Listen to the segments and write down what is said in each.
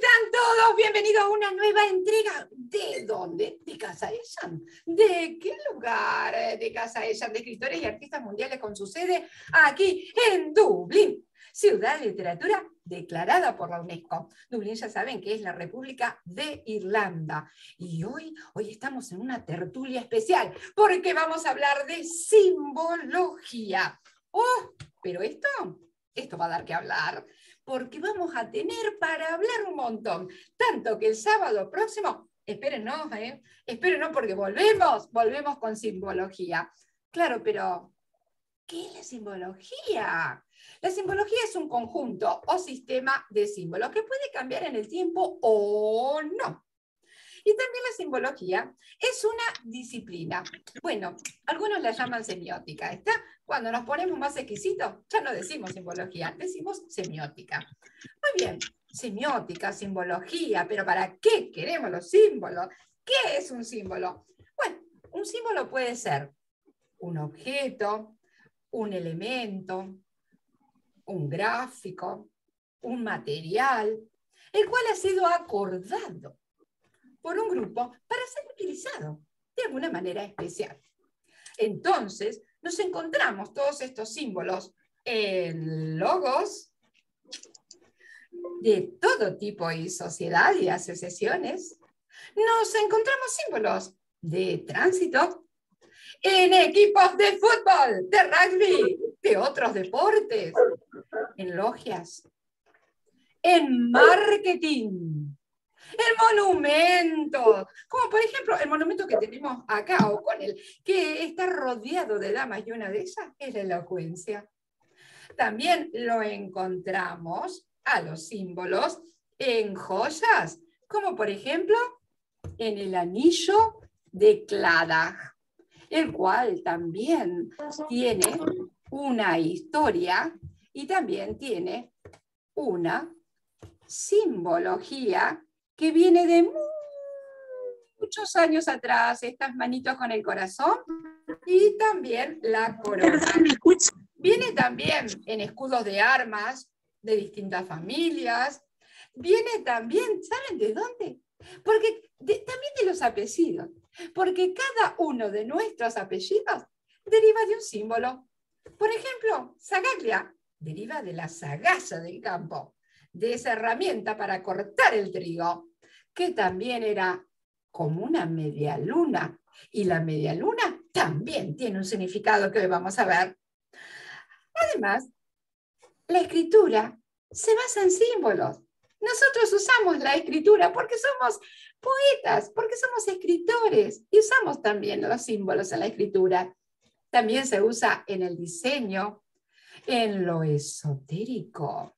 están todos? Bienvenidos a una nueva entrega. ¿De dónde? De Casa Echan. ¿De qué lugar? De Casa Echan, de escritores y artistas mundiales con su sede aquí en Dublín, ciudad de literatura declarada por la UNESCO. Dublín ya saben que es la República de Irlanda. Y hoy estamos en una tertulia especial porque vamos a hablar de simbología. Oh, pero esto va a dar que hablar, porque vamos a tener para hablar un montón. Tanto que el sábado próximo, espérennos porque volvemos con simbología. Claro, pero ¿qué es la simbología? La simbología es un conjunto o sistema de símbolos que puede cambiar en el tiempo o no. Y también la simbología es una disciplina. Bueno, algunos la llaman semiótica. ¿Está? Cuando nos ponemos más exquisitos, ya no decimos simbología, decimos semiótica. Muy bien, semiótica, simbología, pero ¿para qué queremos los símbolos? ¿Qué es un símbolo? Bueno, un símbolo puede ser un objeto, un elemento, un gráfico, un material, el cual ha sido acordado por un grupo para ser utilizado de alguna manera especial. Entonces, nos encontramos todos estos símbolos en logos de todo tipo y sociedad y asociaciones. Nos encontramos símbolos de tránsito en equipos de fútbol, de rugby, de otros deportes, en logias, en marketing, en monumentos, como por ejemplo el monumento que tenemos acá, o con el que está rodeado de damas, y una de esas es la elocuencia. También lo encontramos a los símbolos en joyas, como por ejemplo en el anillo de Claddagh, el cual también tiene una historia y también tiene una simbología que viene de muchos años atrás, estas manitos con el corazón y también la corona. Viene también en escudos de armas de distintas familias, viene también, ¿saben de dónde? Porque también de los apellidos, porque cada uno de nuestros apellidos deriva de un símbolo. Por ejemplo, Zagaglia deriva de la zagalla del campo, de esa herramienta para cortar el trigo, que también era como una media luna, y la media luna también tiene un significado que hoy vamos a ver. Además, la escritura se basa en símbolos. Nosotros usamos la escritura porque somos poetas, porque somos escritores, y usamos también los símbolos en la escritura. También se usa en el diseño, en lo esotérico,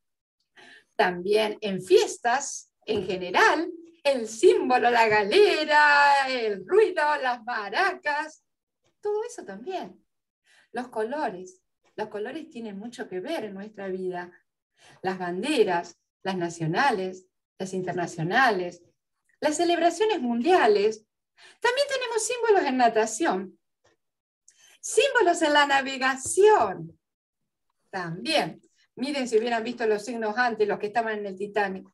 también en fiestas en general, el símbolo, la galera, el ruido, las maracas, todo eso también. Los colores tienen mucho que ver en nuestra vida. Las banderas, las nacionales, las internacionales, las celebraciones mundiales. También tenemos símbolos en natación, símbolos en la navegación. También, miren si hubieran visto los signos antes, los que estaban en el Titanic.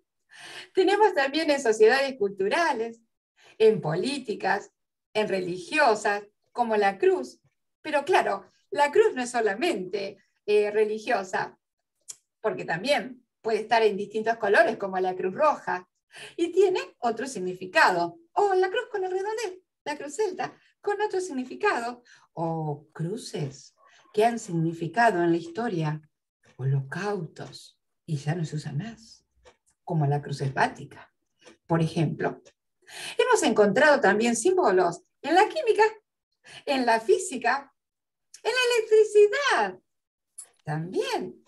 Tenemos también en sociedades culturales, en políticas, en religiosas, como la cruz. Pero claro, la cruz no es solamente religiosa, porque también puede estar en distintos colores, como la cruz roja, y tiene otro significado. O la cruz con el redondel, la cruz celta, con otro significado. O cruces que han significado en la historia holocaustos y ya no se usan más, como la cruz hepática, por ejemplo. Hemos encontrado también símbolos en la química, en la física, en la electricidad, también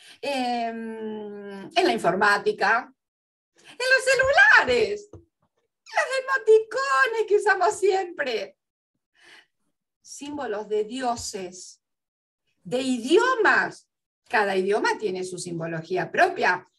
en la informática, en los celulares, los emoticones que usamos siempre, símbolos de dioses, de idiomas. Cada idioma tiene su simbología propia.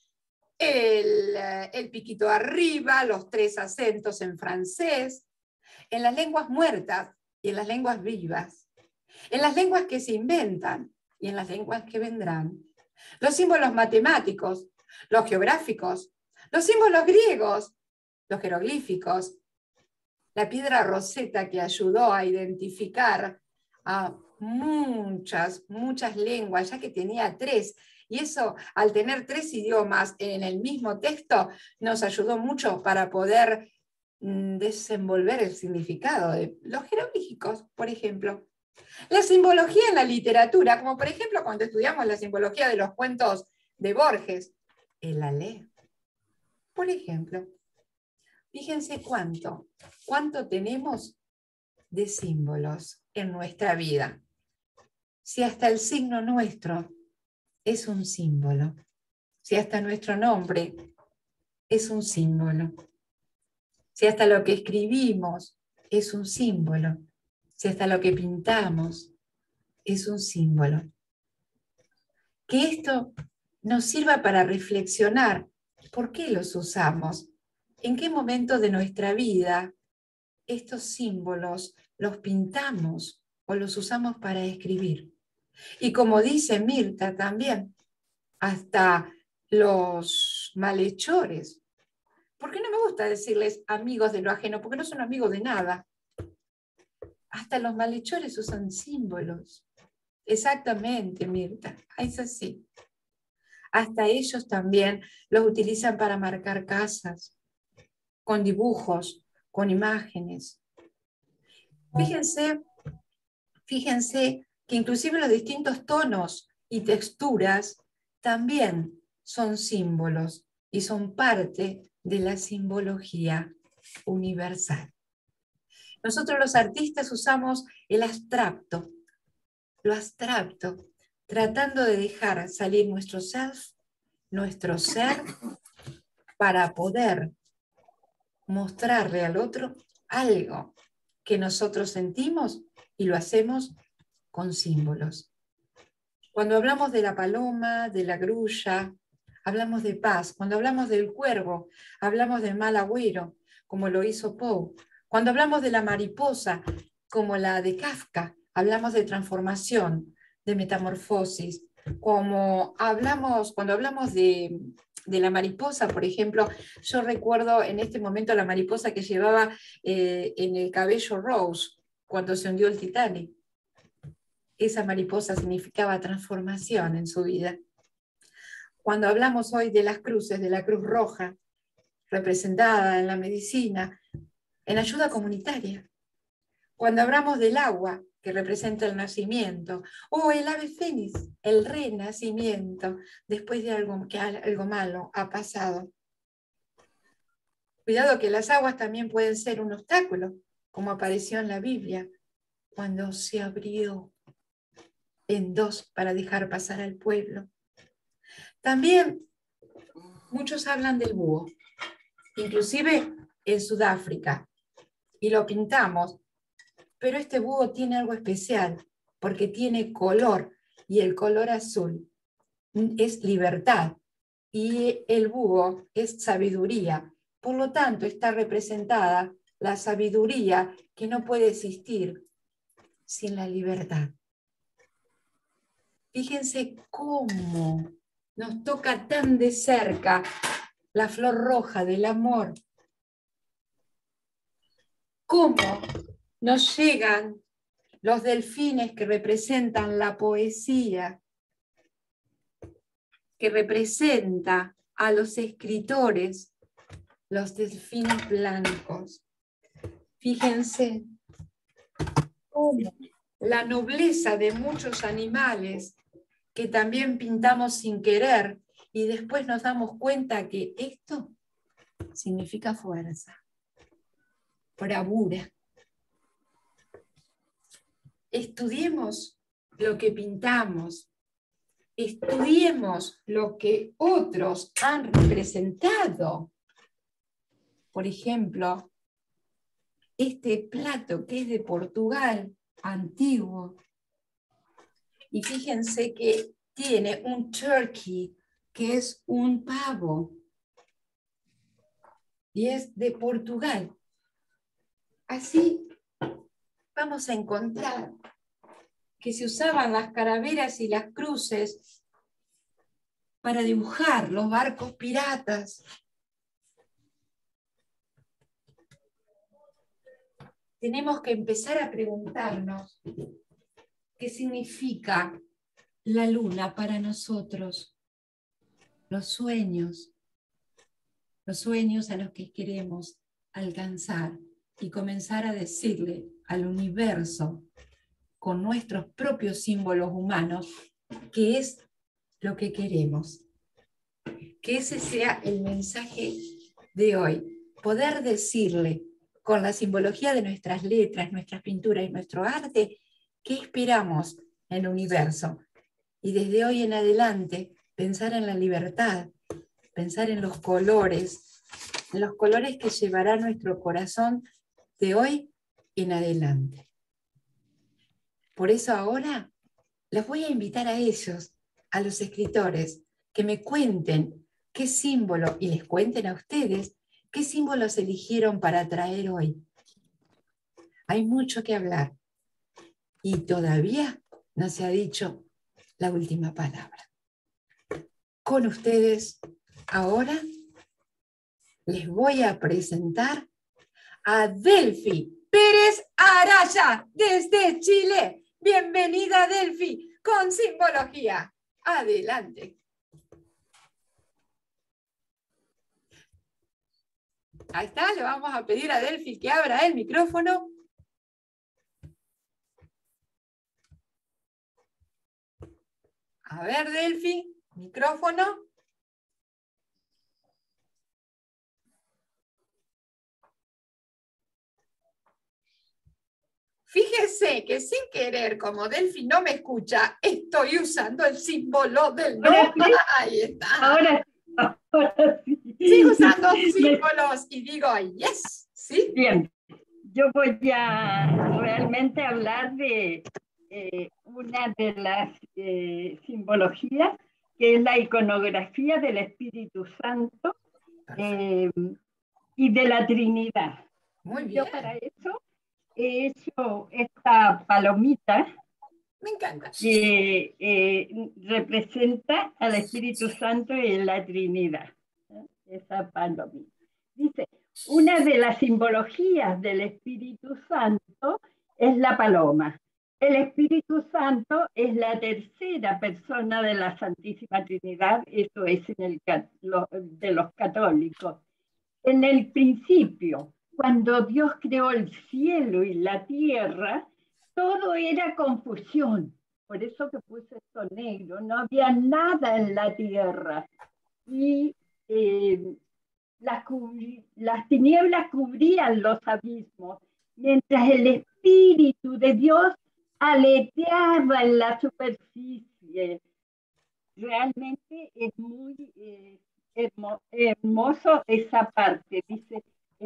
El piquito arriba, los 3 acentos en francés, en las lenguas muertas y en las lenguas vivas, en las lenguas que se inventan y en las lenguas que vendrán. Los símbolos matemáticos, los geográficos, Los símbolos griegos, los jeroglíficos, la piedra roseta que ayudó a identificar a muchas lenguas, ya que tenía 3. Y eso, al tener 3 idiomas en el mismo texto, nos ayudó mucho para poder desenvolver el significado de los jeroglíficos, por ejemplo. La simbología en la literatura, como por ejemplo cuando estudiamos la simbología de los cuentos de Borges, el alé. Por ejemplo, fíjense cuánto tenemos de símbolos en nuestra vida. Si hasta el signo nuestro es un símbolo, si hasta nuestro nombre es un símbolo, si hasta lo que escribimos es un símbolo, si hasta lo que pintamos es un símbolo. Que esto nos sirva para reflexionar por qué los usamos, en qué momento de nuestra vida estos símbolos los pintamos o los usamos para escribir. Y como dice Mirta también, hasta los malhechores. ¿Por qué no me gusta decirles amigos de lo ajeno? Porque no son amigos de nada. Hasta los malhechores usan símbolos. Exactamente, Mirta, es así. Hasta ellos también los utilizan para marcar casas, con dibujos, con imágenes. Fíjense que inclusive los distintos tonos y texturas también son símbolos y son parte de la simbología universal. Nosotros los artistas usamos el abstracto, lo abstracto, tratando de dejar salir nuestro self, nuestro ser, para poder mostrarle al otro algo que nosotros sentimos y lo hacemos con símbolos. Cuando hablamos de la paloma, de la grulla, hablamos de paz. Cuando hablamos del cuervo, hablamos de mal agüero, como lo hizo Poe. Cuando hablamos de la mariposa, como la de Kafka, hablamos de transformación, de metamorfosis. Cuando hablamos de la mariposa, por ejemplo, yo recuerdo en este momento la mariposa que llevaba en el cabello Rose, cuando se hundió el Titanic. Esa mariposa significaba transformación en su vida. Cuando hablamos hoy de las cruces, de la Cruz Roja, representada en la medicina, en ayuda comunitaria. Cuando hablamos del agua, que representa el nacimiento, o el ave fénix, el renacimiento, después de algo malo ha pasado. Cuidado que las aguas también pueden ser un obstáculo, como apareció en la Biblia, cuando se abrió en 2 para dejar pasar al pueblo. También muchos hablan del búho, inclusive en Sudáfrica, y lo pintamos, pero este búho tiene algo especial, porque tiene color, y el color azul es libertad, y el búho es sabiduría. Por lo tanto, está representada la sabiduría que no puede existir sin la libertad. Fíjense cómo nos toca tan de cerca la flor roja del amor. Cómo nos llegan los delfines que representan la poesía, que representa a los escritores, los delfines blancos. Fíjense cómo la nobleza de muchos animales que también pintamos sin querer y después nos damos cuenta que esto significa fuerza, bravura. Estudiemos lo que pintamos, estudiemos lo que otros han representado. Por ejemplo, este plato que es de Portugal, antiguo, y fíjense que tiene un turkey, que es un pavo, y es de Portugal. Así vamos a encontrar que se usaban las calaveras y las cruces para dibujar los barcos piratas, tenemos que empezar a preguntarnos qué significa la luna para nosotros, los sueños a los que queremos alcanzar y comenzar a decirle al universo con nuestros propios símbolos humanos qué es lo que queremos. Que ese sea el mensaje de hoy, poder decirle con la simbología de nuestras letras, nuestras pinturas y nuestro arte, qué esperamos en el universo. Y desde hoy en adelante, pensar en la libertad, pensar en los colores que llevará nuestro corazón de hoy en adelante. Por eso ahora los voy a invitar a ellos, a los escritores, que me cuenten qué símbolo, y les cuenten a ustedes, qué símbolos eligieron para traer hoy. Hay mucho que hablar y todavía no se ha dicho la última palabra. Con ustedes, ahora les voy a presentar a Delfi Pérez Araya, desde Chile. Bienvenida, Delfi, con simbología. Adelante. Ahí está, le vamos a pedir a Delfi que abra el micrófono. A ver, Delfi, micrófono. Fíjese que sin querer, como Delfi no me escucha, estoy usando el símbolo del no. Ahí está. Ahora sí. Sigo usando símbolos y digo, yes, ¿sí? Bien, yo voy a realmente hablar de una de las simbologías, que es la iconografía del Espíritu Santo y de la Trinidad. Muy bien. Yo para eso he hecho esta palomita. Me encanta. Que representa al Espíritu Santo y la Trinidad. Esa palomita. Dice, una de las simbologías del Espíritu Santo es la paloma. El Espíritu Santo es la tercera persona de la Santísima Trinidad, eso es de los católicos. En el principio, cuando Dios creó el cielo y la tierra, todo era confusión. Por eso que puse esto negro, no había nada en la tierra. Y las tinieblas cubrían los abismos, mientras el Espíritu de Dios aleteaba en la superficie. Realmente es muy hermoso esa parte. Dice,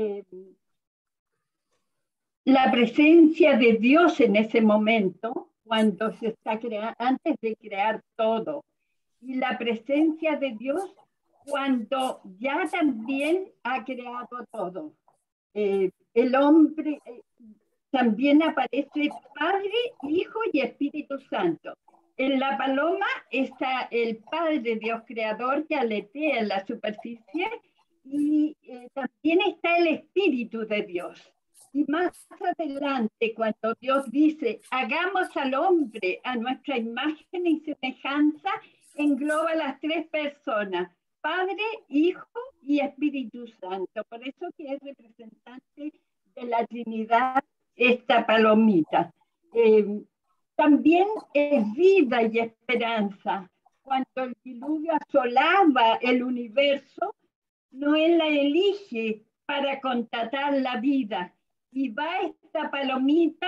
la presencia de Dios en ese momento, cuando se está creando, antes de crear todo, y la presencia de Dios cuando ya también ha creado todo. El hombre, también aparece Padre, Hijo y Espíritu Santo. En la paloma está el Padre Dios Creador que aletea en la superficie y también está el Espíritu de Dios. Y más adelante, cuando Dios dice, hagamos al hombre a nuestra imagen y semejanza, engloba las tres personas, Padre, Hijo y Espíritu Santo. Por eso que es representante de la Trinidad esta palomita. También es vida y esperanza. Cuando el diluvio asolaba el universo, Noé la elige para contratar la vida. Y va esta palomita,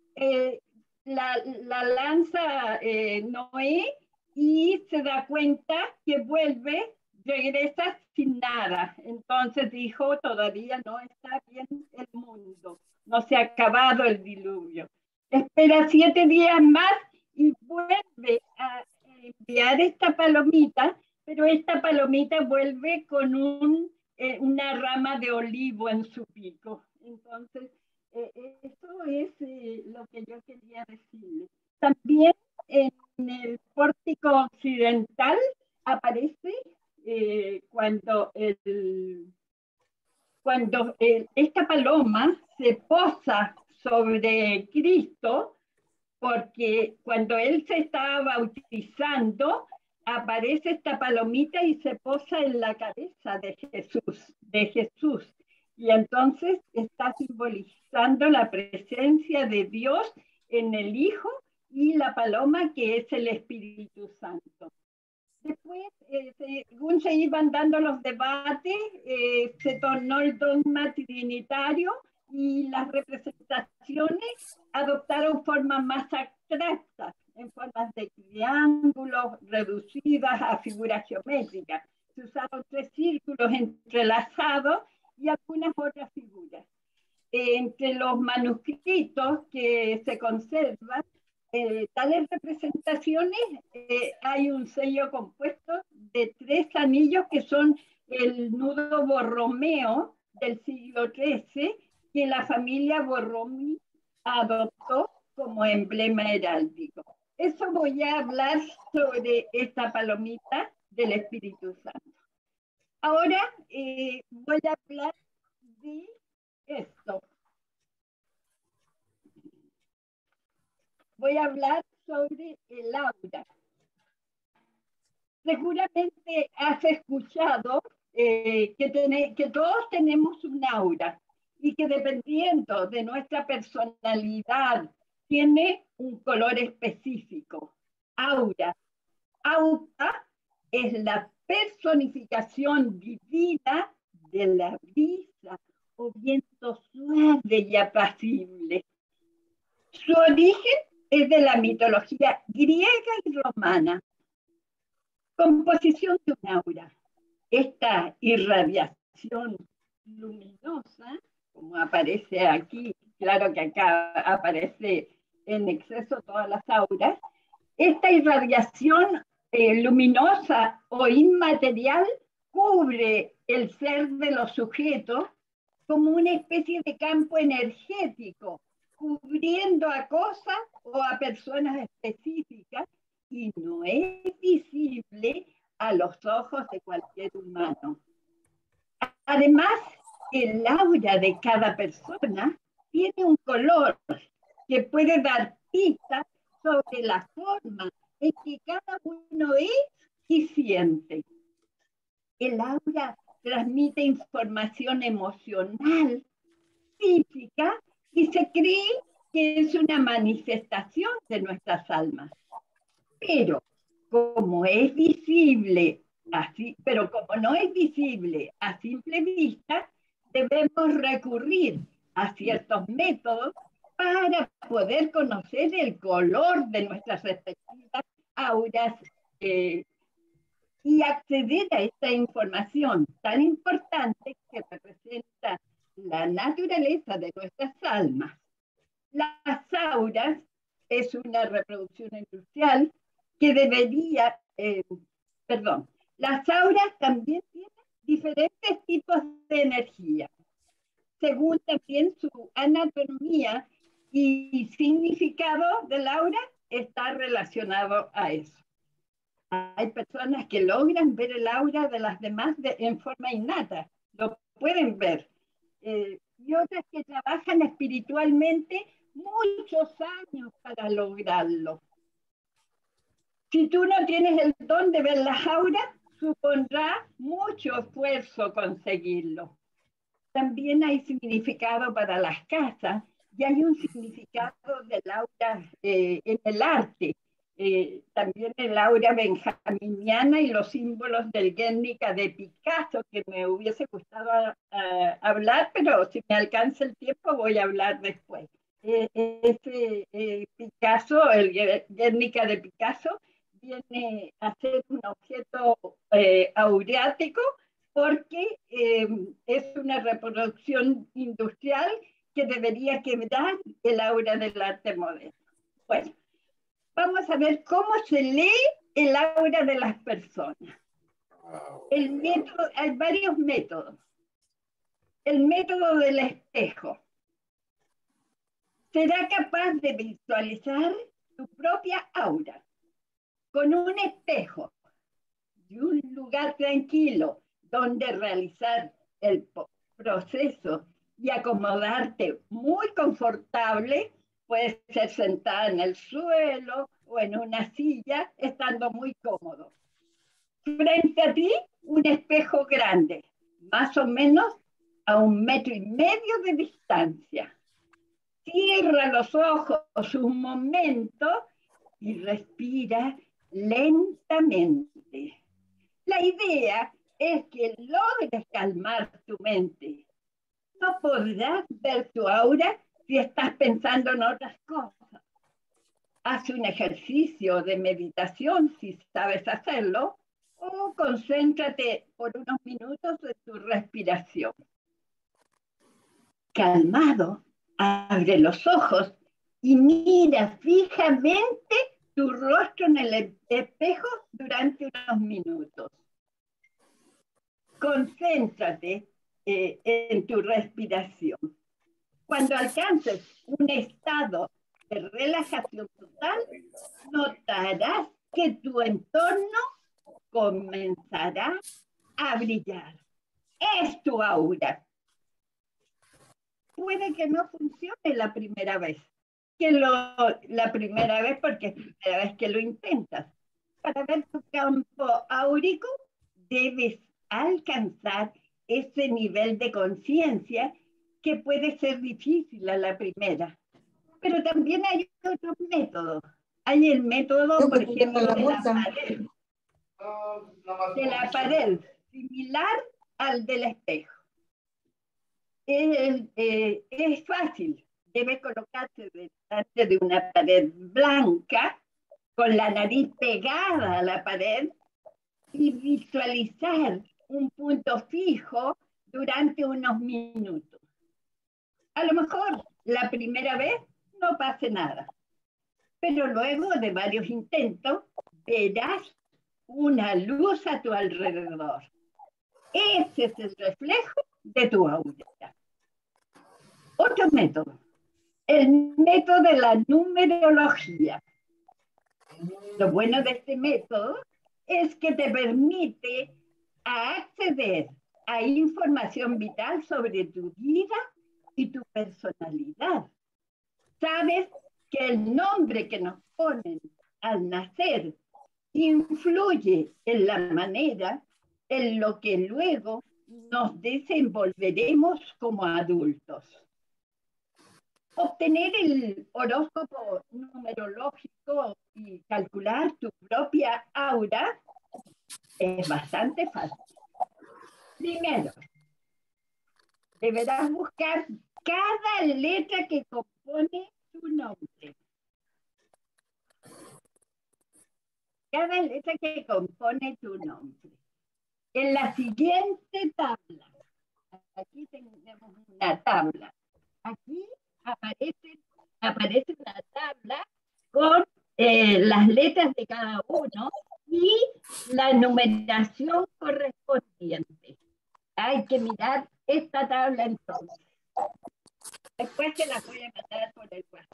la lanza Noé y se da cuenta que vuelve, regresa sin nada. Entonces dijo, todavía no está bien el mundo, no se ha acabado el diluvio. Espera 7 días más y vuelve a enviar esta palomita, pero esta palomita vuelve con una rama de olivo en su pico. Entonces, eso es lo que yo quería decirle. También en el pórtico occidental aparece cuando esta paloma se posa sobre Cristo, porque cuando él se estaba bautizando, aparece esta palomita y se posa en la cabeza de Jesús. Y entonces está simbolizando la presencia de Dios en el Hijo y la paloma que es el Espíritu Santo. Después, según se iban dando los debates, se tornó el dogma trinitario y las representaciones adoptaron formas más abstractas, en formas de triángulos reducidas a figuras geométricas. Se usaron 3 círculos entrelazados y algunas otras figuras. Entre los manuscritos que se conservan, tales representaciones, hay un sello compuesto de 3 anillos que son el nudo Borromeo del siglo XIII, que la familia Borromeo adoptó como emblema heráldico. Eso voy a hablar sobre esta palomita del Espíritu Santo. Ahora voy a hablar de esto. Voy a hablar sobre el aura. Seguramente has escuchado que todos tenemos un aura y que dependiendo de nuestra personalidad tiene un color específico. Aura. Aura es la personificación divina de la brisa o viento suave y apacible. Su origen es de la mitología griega y romana. Composición de un aura. Esta irradiación luminosa, como aparece aquí, claro que acá aparece en exceso todas las auras, esta irradiación luminosa o inmaterial cubre el ser de los sujetos como una especie de campo energético, cubriendo a cosas o a personas específicas y no es visible a los ojos de cualquier humano. Además, el aura de cada persona tiene un color que puede dar pistas sobre la forma en que cada uno es y siente. El aura transmite información emocional, física, y se cree que es una manifestación de nuestras almas. Pero como es visible así, pero como no es visible a simple vista, debemos recurrir a ciertos métodos para poder conocer el color de nuestras respectivas auras y acceder a esta información tan importante que representa la naturaleza de nuestras almas. Las auras es una reproducción industrial que debería, las auras también tienen diferentes tipos de energía, según también su anatomía y significado del aura está relacionado a eso. Hay personas que logran ver el aura de las demás en forma innata, lo pueden ver, y otras que trabajan espiritualmente muchos años para lograrlo. Si tú no tienes el don de ver las auras, supondrá mucho esfuerzo conseguirlo. También hay significado para las casas y hay un significado del aura en el arte. También el aura benjaminiana y los símbolos del Guernica de Picasso, que me hubiese gustado hablar, pero si me alcanza el tiempo voy a hablar después. Picasso, el Guernica de Picasso, viene a ser un objeto aureático porque es una reproducción industrial que debería quebrar el aura del arte moderno. Bueno, vamos a ver cómo se lee el aura de las personas. Hay varios métodos. El método del espejo. Será capaz de visualizar tu propia aura con un espejo y un lugar tranquilo donde realizar el proceso y acomodarte muy confortable. Puedes ser sentada en el suelo o en una silla, estando muy cómodo. Frente a ti, un espejo grande, más o menos a 1,5 metros de distancia. Cierra los ojos un momento y respira lentamente. La idea es que logres calmar tu mente. No podrás ver tu aura si estás pensando en otras cosas. Haz un ejercicio de meditación si sabes hacerlo, o concéntrate por unos minutos en tu respiración. Calmado, abre los ojos y mira fijamente tu rostro en el espejo durante unos minutos. Concéntrate en tu respiración. Cuando alcances un estado de relajación total, notarás que tu entorno comenzará a brillar. Es tu aura. Puede que no funcione la primera vez, la primera vez porque es la primera vez que lo intentas. Para ver tu campo áurico, debes alcanzar ese nivel de conciencia que puede ser difícil a la primera. Pero también hay otros métodos. Hay el método, por ejemplo, de la pared, similar al del espejo. Es fácil. Debe colocarse delante de una pared blanca, con la nariz pegada a la pared, y visualizar un punto fijo durante unos minutos. A lo mejor la primera vez no pase nada, pero luego de varios intentos verás una luz a tu alrededor. Ese es el reflejo de tu aura. Otro método, el método de la numerología. Lo bueno de este método es que te permite acceder a información vital sobre tu vida y tu personalidad. Sabes que el nombre que nos ponen al nacer influye en la manera en lo que luego nos desenvolveremos como adultos. Obtener el horóscopo numerológico y calcular tu propia aura es bastante fácil. Primero, deberás buscar cada letra que compone tu nombre. Cada letra que compone tu nombre. En la siguiente tabla, aquí tenemos una tabla. Aquí aparece una tabla con las letras de cada uno y la numeración correspondiente. Hay que mirar esta tabla entonces. Después se la voy a mandar por el WhatsApp.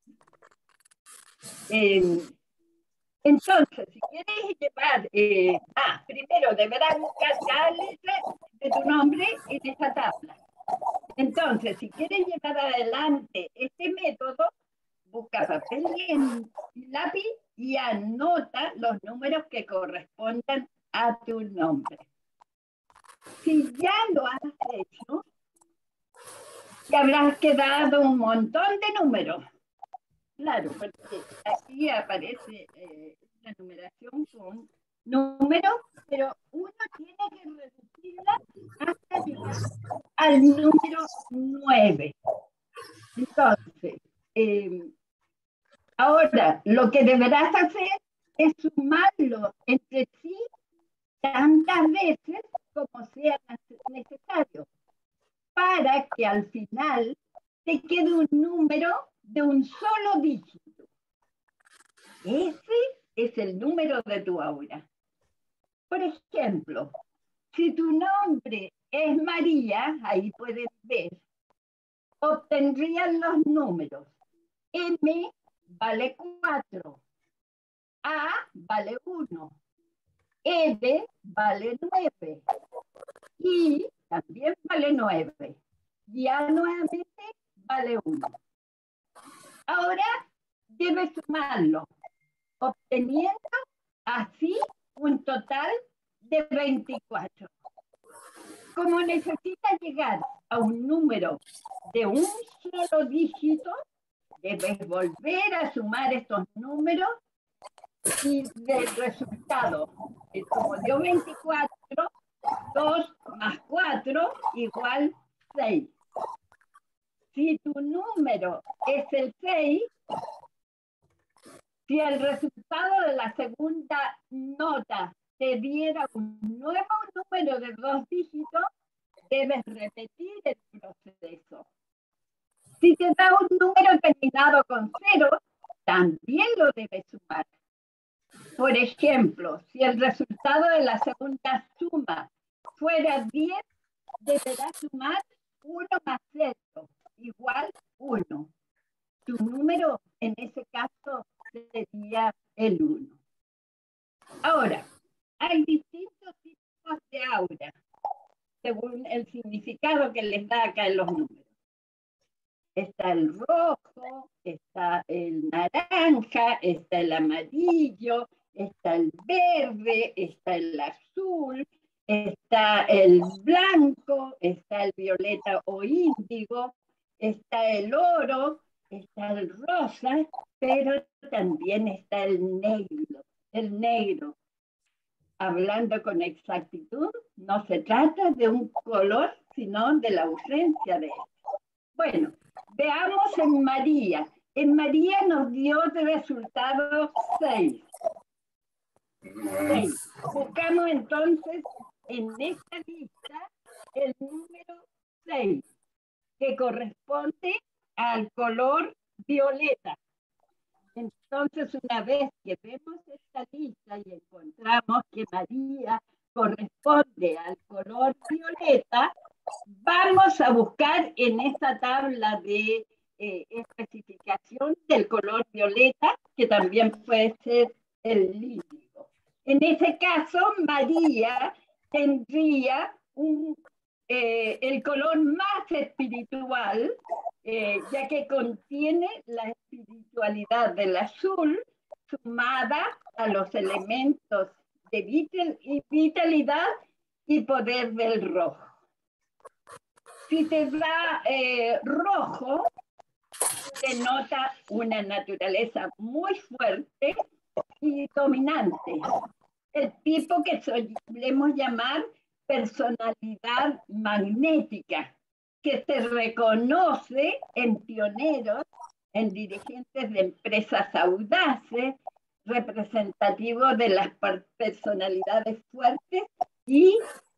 Entonces, si quieres llevar, primero deberás buscar cada letra de tu nombre en esta tabla. Entonces, si quieres llevar adelante este método, busca papel y lápiz y anota los números que correspondan a tu nombre. Si ya lo has hecho, te habrás quedado un montón de números. Claro, porque aquí aparece la numeración con números, pero uno tiene que reducirla hasta llegar al número 9. Entonces, ahora lo que deberás hacer es sumarlo entre sí tantas veces como sea necesario, para que al final te quede un número de un solo dígito. Ese es el número de tu aura. Por ejemplo, si tu nombre es María, ahí puedes ver, obtendrían los números. M vale 4, A vale 1, L vale 9, I también vale 9, Ya nuevamente vale 1. Ahora debe sumarlo, obteniendo así un total de 24. Como necesita llegar a un número de un solo dígito, debes volver a sumar estos números y del resultado, como dio 24, 2 más 4 igual 6. Si tu número es el 6, si el resultado de la segunda nota te diera un nuevo número de 2 dígitos, debes repetir el proceso. Si te da un número terminado con 0, también lo debes sumar. Por ejemplo, si el resultado de la segunda suma fuera 10, deberás sumar 1 más 0, igual 1. Tu número en ese caso sería el 1. Ahora, hay distintos tipos de aura, según el significado que les da acá en los números. Está el rojo, está el naranja, está el amarillo, está el verde, está el azul, está el blanco, está el violeta o índigo, está el oro, está el rosa, pero también está el negro. El negro, hablando con exactitud, no se trata de un color, sino de la ausencia de él. Bueno, veamos en María. En María nos dio de resultado 6. Buscamos entonces en esta lista el número 6, que corresponde al color violeta. Entonces, una vez que vemos esta lista y encontramos que María corresponde al color violeta, vamos a buscar en esta tabla de especificación del color violeta, que también puede ser el índigo. En ese caso, María tendría el color más espiritual, ya que contiene la espiritualidad del azul sumada a los elementos de vitalidad y poder del rojo. Si te da rojo, denota una naturaleza muy fuerte y dominante. El tipo que solemos llamar personalidad magnética, que se reconoce en pioneros, en dirigentes de empresas audaces, representativos de las personalidades fuertes y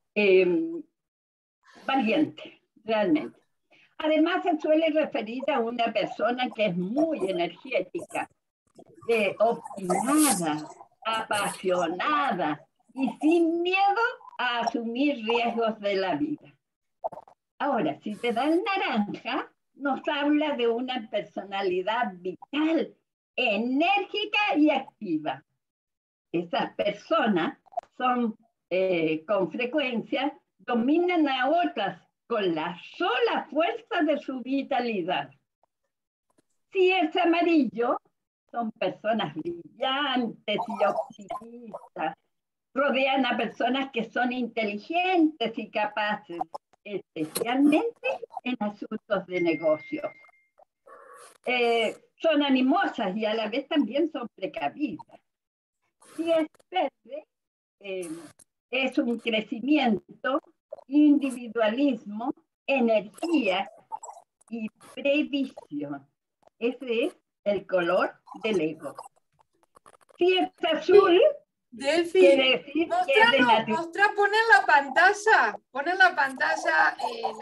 valientes, realmente. Además, se suele referir a una persona que es muy energética, obstinada, apasionada y sin miedo a asumir riesgos de la vida. Ahora, si te da el naranja, nos habla de una personalidad vital, enérgica y activa. Esas personas son, con frecuencia, dominan a otras con la sola fuerza de su vitalidad. Si es amarillo, son personas brillantes y optimistas. Rodean a personas que son inteligentes y capaces, especialmente en asuntos de negocios. Son animosas y a la vez también son precavidas. Si es verde, es un crecimiento, individualismo, energía y previsión. Ese es el color del ego. Si es azul, Delphi, quiere decir que es de mostrá, poner la pantalla,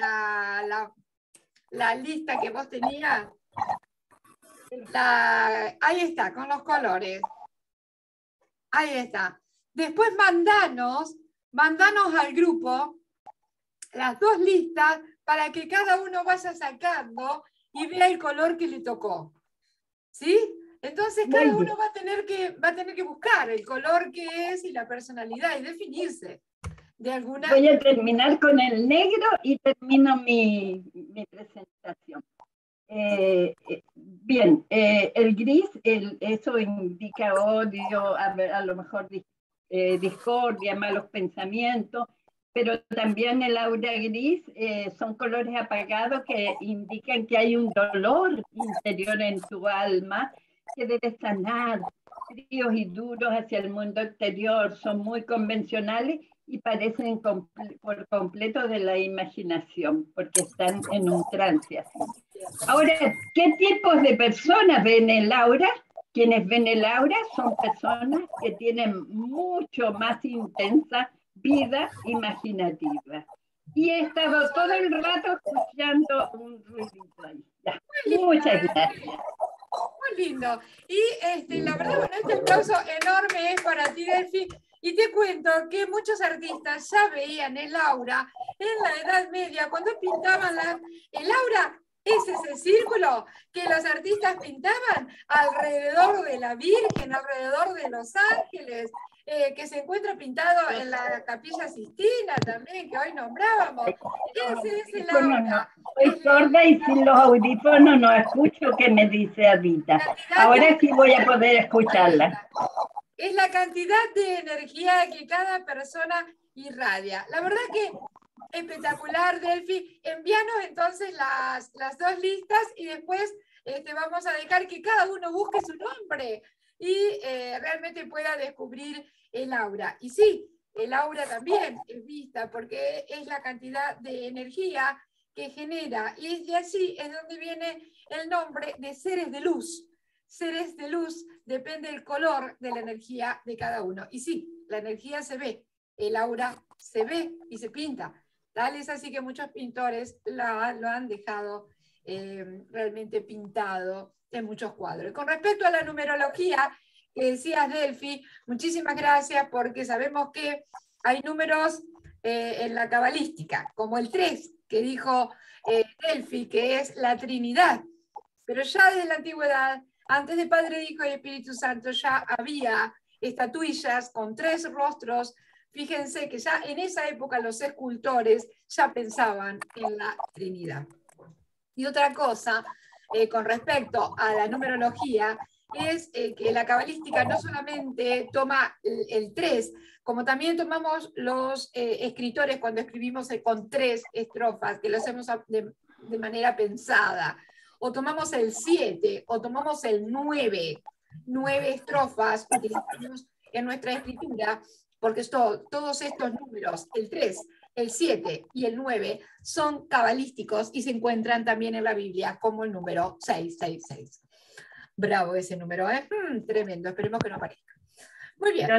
la lista que vos tenías. Ahí está, con los colores. Ahí está. Después mandanos al grupo las 2 listas para que cada uno vaya sacando y vea el color que le tocó. ¿Sí? Entonces cada uno va a tener que buscar el color que es y la personalidad y definirse. de alguna... Voy a terminar con el negro y termino mi presentación. Bien, el gris, eso indica odio, a lo mejor discordia, malos pensamientos, pero también el aura gris son colores apagados que indican que hay un dolor interior en tu alma que debes sanar. Fríos y duros hacia el mundo exterior, son muy convencionales y parecen por completo de la imaginación, porque están en un trance así. Ahora, ¿qué tipos de personas ven el aura? Quienes ven el aura son personas que tienen mucho más intensa vida imaginativa. Y he estado todo el rato escuchando un ruidito ahí. Ya. Muchas gracias. Muy lindo. Y la verdad, bueno, este aplauso enorme es para ti, Delphi. Y te cuento que muchos artistas ya veían el aura en la Edad Media, cuando pintaban el aura. Es ese círculo que los artistas pintaban alrededor de la Virgen, alrededor de los ángeles, que se encuentra pintado en la Capilla Sistina también, que hoy nombrábamos. Ese es el aura. Soy sorda y sin los audífonos no escucho qué me dice Adita. Ahora sí voy a poder escucharla. Es la cantidad de energía que cada persona irradia. La verdad que espectacular, Delphi. Envíanos entonces las dos listas y después vamos a dejar que cada uno busque su nombre y realmente pueda descubrir el aura. Y sí, el aura también es vista porque es la cantidad de energía que genera. Y de allí es donde viene el nombre de seres de luz. Seres de luz, depende del color de la energía de cada uno. Y sí, la energía se ve, el aura se ve y se pinta. Tal es así que muchos pintores lo han dejado realmente pintado en muchos cuadros. Y con respecto a la numerología que decías, Delphi, muchísimas gracias porque sabemos que hay números en la cabalística, como el 3, que dijo Delphi, que es la Trinidad. Pero ya desde la antigüedad, antes de Padre, Hijo y Espíritu Santo, ya había estatuillas con 3 rostros. Fíjense que ya en esa época los escultores ya pensaban en la Trinidad. Y otra cosa, con respecto a la numerología, es que la cabalística no solamente toma el 3, como también tomamos los escritores cuando escribimos con 3 estrofas, que lo hacemos de manera pensada, o tomamos el 7, o tomamos el 9 estrofas utilizamos en nuestra escritura, porque todos estos números, el 3, el 7 y el 9, son cabalísticos y se encuentran también en la Biblia como el número 666. Bravo ese número, ¿eh? Tremendo, esperemos que no aparezca. Muy bien.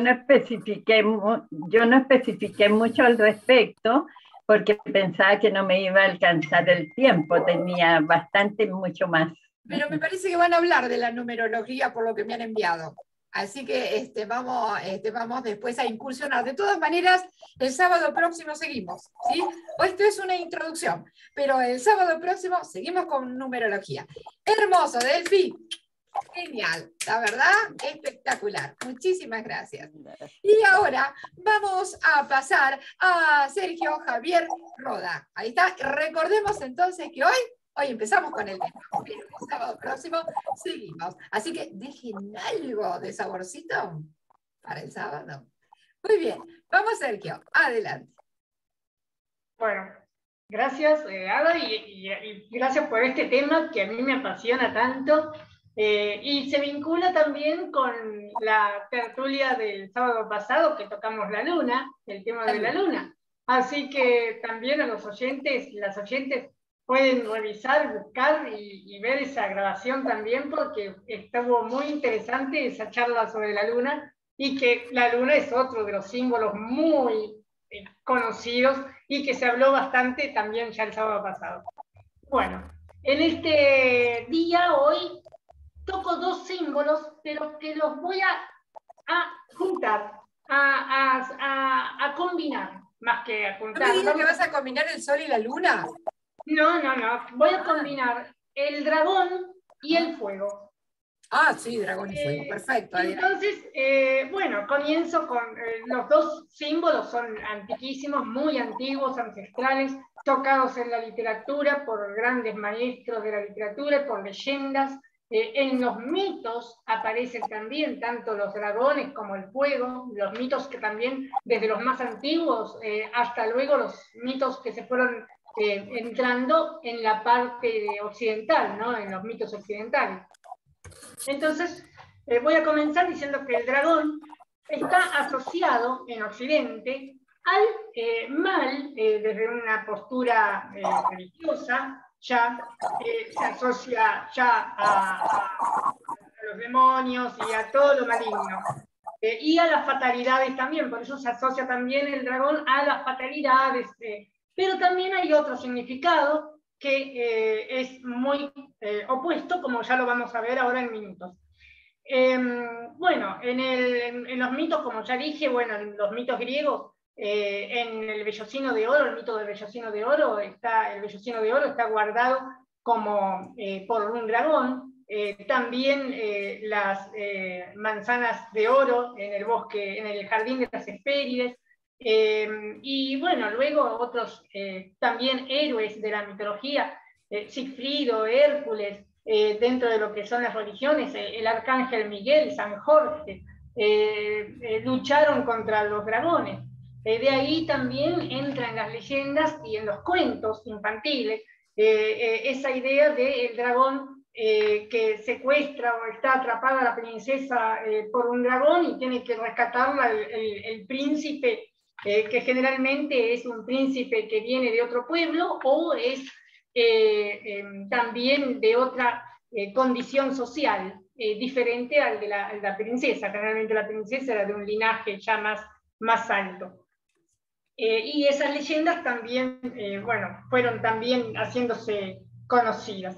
Yo no especifiqué mucho al respecto porque pensaba que no me iba a alcanzar el tiempo, tenía mucho más. Pero me parece que van a hablar de la numerología por lo que me han enviado. Así que vamos después a incursionar. De todas maneras, el sábado próximo seguimos, ¿sí? Esto es una introducción, pero el sábado próximo seguimos con numerología. Hermoso, Delphi. Genial, la verdad, espectacular. Muchísimas gracias. Y ahora vamos a pasar a Sergio Javier Roda. Ahí está. Recordemos entonces que hoy empezamos con el tema, pero el sábado próximo seguimos. Así que dejen algo de saborcito para el sábado. Muy bien, vamos Sergio, adelante. Bueno, gracias Ada y gracias por este tema que a mí me apasiona tanto. Y se vincula también con la tertulia del sábado pasado que tocamos la luna, el tema de la luna. Así que también a los oyentes y las oyentes pueden revisar, buscar y ver esa grabación también porque estuvo muy interesante esa charla sobre la luna y que la luna es otro de los símbolos muy conocidos y que se habló bastante también ya el sábado pasado. Bueno, en este día hoy toco 2 símbolos, pero que los voy a juntar, a combinar, más que a juntar. ¿No me digas que vas a combinar el sol y la luna? No. Voy a combinar el dragón y el fuego. Ah, sí, dragón y fuego, perfecto. Entonces, bueno, comienzo con los dos símbolos, son antiquísimos, muy antiguos, ancestrales, tocados en la literatura por grandes maestros de la literatura, por leyendas. En los mitos aparecen también tanto los dragones como el fuego, los mitos que también, desde los más antiguos hasta luego los mitos que se fueron entrando en la parte occidental, ¿no? En los mitos occidentales. Entonces, voy a comenzar diciendo que el dragón está asociado en Occidente al mal, desde una postura religiosa, ya se asocia ya a los demonios y a todo lo maligno. Y a las fatalidades también, por eso se asocia también el dragón a las fatalidades, pero también hay otro significado que es muy opuesto, como ya lo vamos a ver ahora en minutos. Bueno, en los mitos, como ya dije, bueno, en los mitos griegos, en el vellocino de oro, el mito del vellocino de oro, el vellocino de oro está guardado como por un dragón. También las manzanas de oro en el bosque, en el jardín de las Hespérides. Y bueno, luego otros también héroes de la mitología, Sigfrido, Hércules, dentro de lo que son las religiones, el arcángel Miguel, San Jorge, lucharon contra los dragones. De ahí también entra en las leyendas y en los cuentos infantiles esa idea del dragón que secuestra o está atrapada a la princesa por un dragón y tiene que rescatarla el príncipe, que generalmente es un príncipe que viene de otro pueblo o es también de otra condición social diferente al de la princesa. Generalmente la princesa era de un linaje ya más alto. Y esas leyendas también, bueno, fueron también haciéndose conocidas.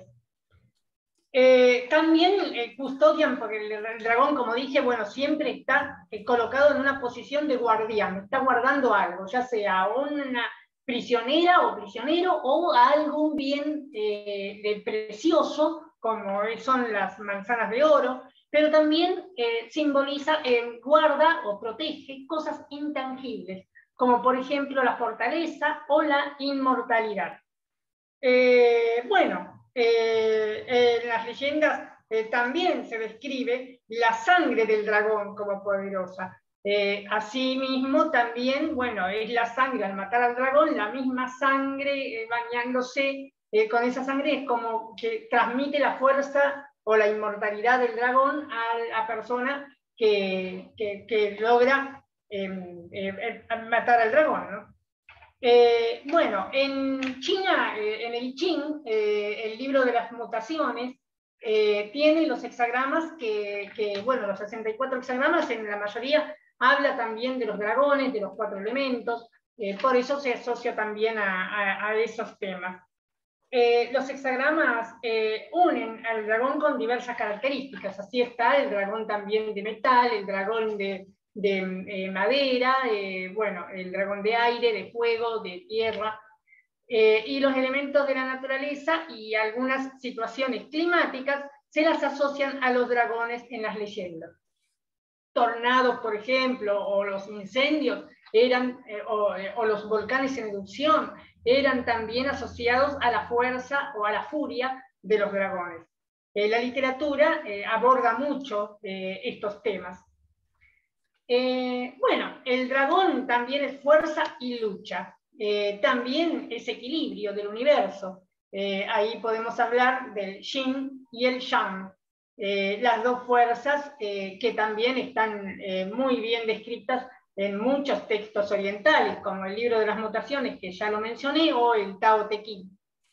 También custodian, porque el dragón, como dije, bueno, siempre está colocado en una posición de guardián, está guardando algo, ya sea una prisionera o prisionero o algún bien precioso, como son las manzanas de oro, pero también simboliza, guarda o protege cosas intangibles, como por ejemplo la fortaleza o la inmortalidad. Bueno, en las leyendas también se describe la sangre del dragón como poderosa. Asimismo, también, bueno, es la sangre, al matar al dragón, la misma sangre bañándose con esa sangre es como que transmite la fuerza o la inmortalidad del dragón a la persona que logra matar al dragón, ¿no? Bueno, en China, en el I Ching, el libro de las mutaciones, tiene los hexagramas bueno, los 64 hexagramas, en la mayoría habla también de los dragones, de los 4 elementos, por eso se asocia también a esos temas. Los hexagramas unen al dragón con diversas características, así está el dragón también de metal, el dragón de madera, bueno, el dragón de aire, de fuego, de tierra, y los elementos de la naturaleza y algunas situaciones climáticas se las asocian a los dragones en las leyendas. Tornados, por ejemplo, o los incendios, o los volcanes en erupción, eran también asociados a la fuerza o a la furia de los dragones. La literatura aborda mucho estos temas. Bueno, el dragón también es fuerza y lucha, también es equilibrio del universo. Ahí podemos hablar del yin y el yang, las dos fuerzas que también están muy bien descritas en muchos textos orientales, como el libro de las mutaciones, que ya lo mencioné, o el Tao Te Ching.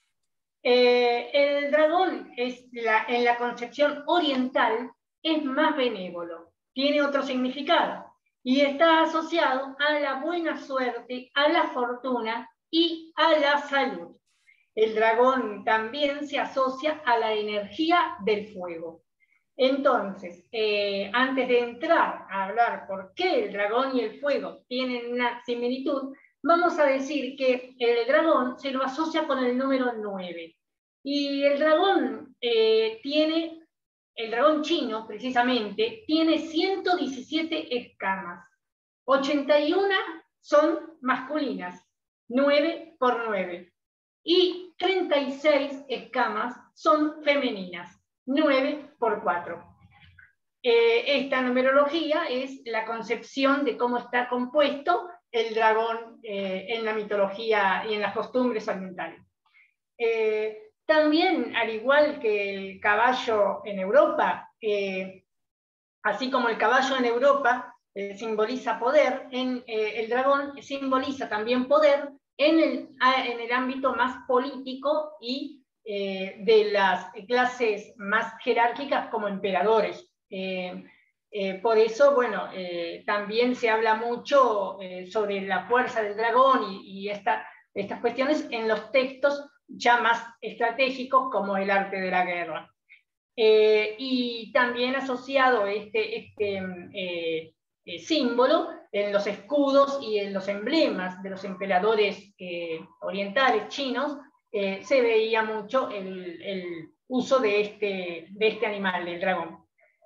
El dragón en la concepción oriental es más benévolo, tiene otro significado y está asociado a la buena suerte, a la fortuna y a la salud. El dragón también se asocia a la energía del fuego. Entonces, antes de entrar a hablar por qué el dragón y el fuego tienen una similitud, vamos a decir que el dragón se lo asocia con el número 9. Y el dragón tiene el dragón chino, precisamente, tiene 117 escamas. 81 son masculinas, 9 por 9. Y 36 escamas son femeninas, 9 por 4. Esta numerología es la concepción de cómo está compuesto el dragón en la mitología y en las costumbres orientales. También, al igual que el caballo en Europa, así como el caballo en Europa simboliza poder, el dragón simboliza también poder en el ámbito más político y de las clases más jerárquicas como emperadores. Por eso, bueno, también se habla mucho sobre la fuerza del dragón y estas cuestiones en los textos ya más estratégicos como el arte de la guerra. Y también asociado este símbolo en los escudos y en los emblemas de los emperadores orientales chinos, se veía mucho el uso de este animal, del dragón.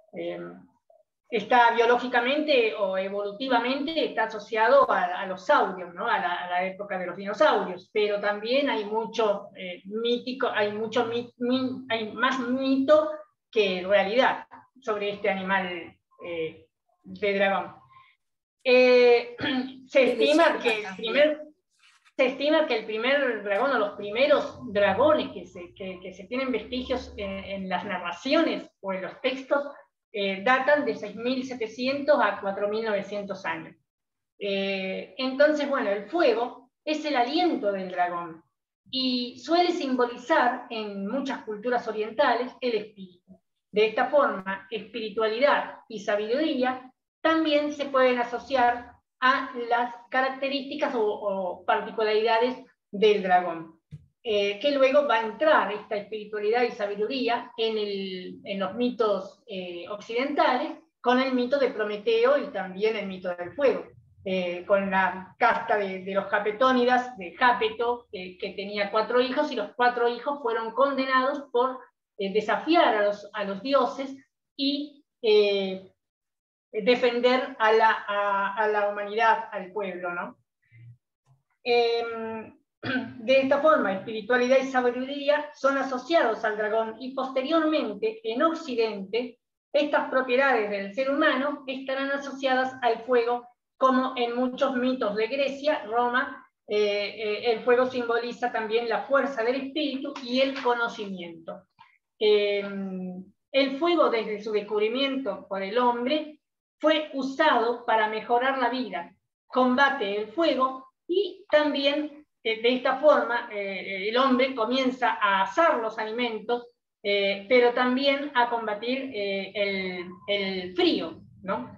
Está biológicamente o evolutivamente está asociado a los saurios, ¿no? a la época de los dinosaurios, pero también hay mucho mítico, hay más mito que realidad sobre este animal de dragón. Se estima que el primer dragón, o los primeros dragones que se tienen vestigios en las narraciones o en los textos, datan de 6.700 a 4.900 años. Entonces, bueno, el fuego es el aliento del dragón y suele simbolizar en muchas culturas orientales el espíritu. De esta forma, espiritualidad y sabiduría también se pueden asociar a las características o particularidades del dragón. Que luego va a entrar esta espiritualidad y sabiduría en los mitos occidentales, con el mito de Prometeo y también el mito del fuego, con la casta de los Japetónidas, de Jápeto, que tenía 4 hijos, y los 4 hijos fueron condenados por desafiar a los dioses y defender a la humanidad, al pueblo, ¿no? De esta forma, espiritualidad y sabiduría son asociados al dragón y posteriormente, en Occidente, estas propiedades del ser humano estarán asociadas al fuego, como en muchos mitos de Grecia, Roma, el fuego simboliza también la fuerza del espíritu y el conocimiento. El fuego, desde su descubrimiento por el hombre, fue usado para mejorar la vida, combate el fuego y también de esta forma el hombre comienza a asar los alimentos, pero también a combatir el frío, ¿no?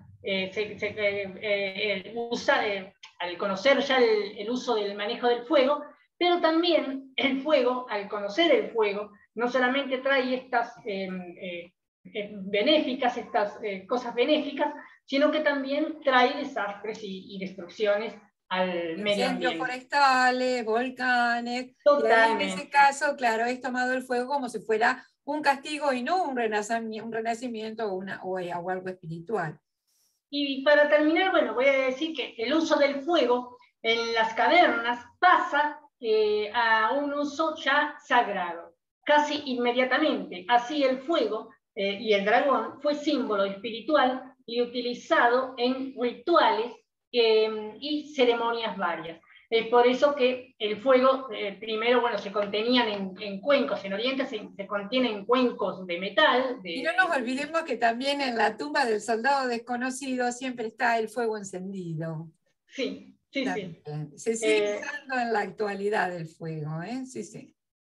Al conocer ya el uso del manejo del fuego, pero también el fuego, al conocer el fuego, no solamente trae estas benéficas, estas cosas benéficas, sino que también trae desastres y destrucciones al medio ambiente. Forestales, volcanes. Totalmente. Y en ese caso, claro, es tomado el fuego como si fuera un castigo y no un renacimiento o algo espiritual. Y para terminar, bueno, voy a decir que el uso del fuego en las cavernas pasa a un uso ya sagrado, casi inmediatamente. Así el fuego y el dragón fue símbolo espiritual y utilizado en rituales y ceremonias varias. Es por eso que el fuego, primero, bueno, se contenían en cuencos, en Oriente se contiene en cuencos de metal. Y no nos olvidemos que también en la tumba del soldado desconocido siempre está el fuego encendido. Sí, sí, también. Sí. Se sigue usando en la actualidad el fuego, ¿eh? Sí, sí.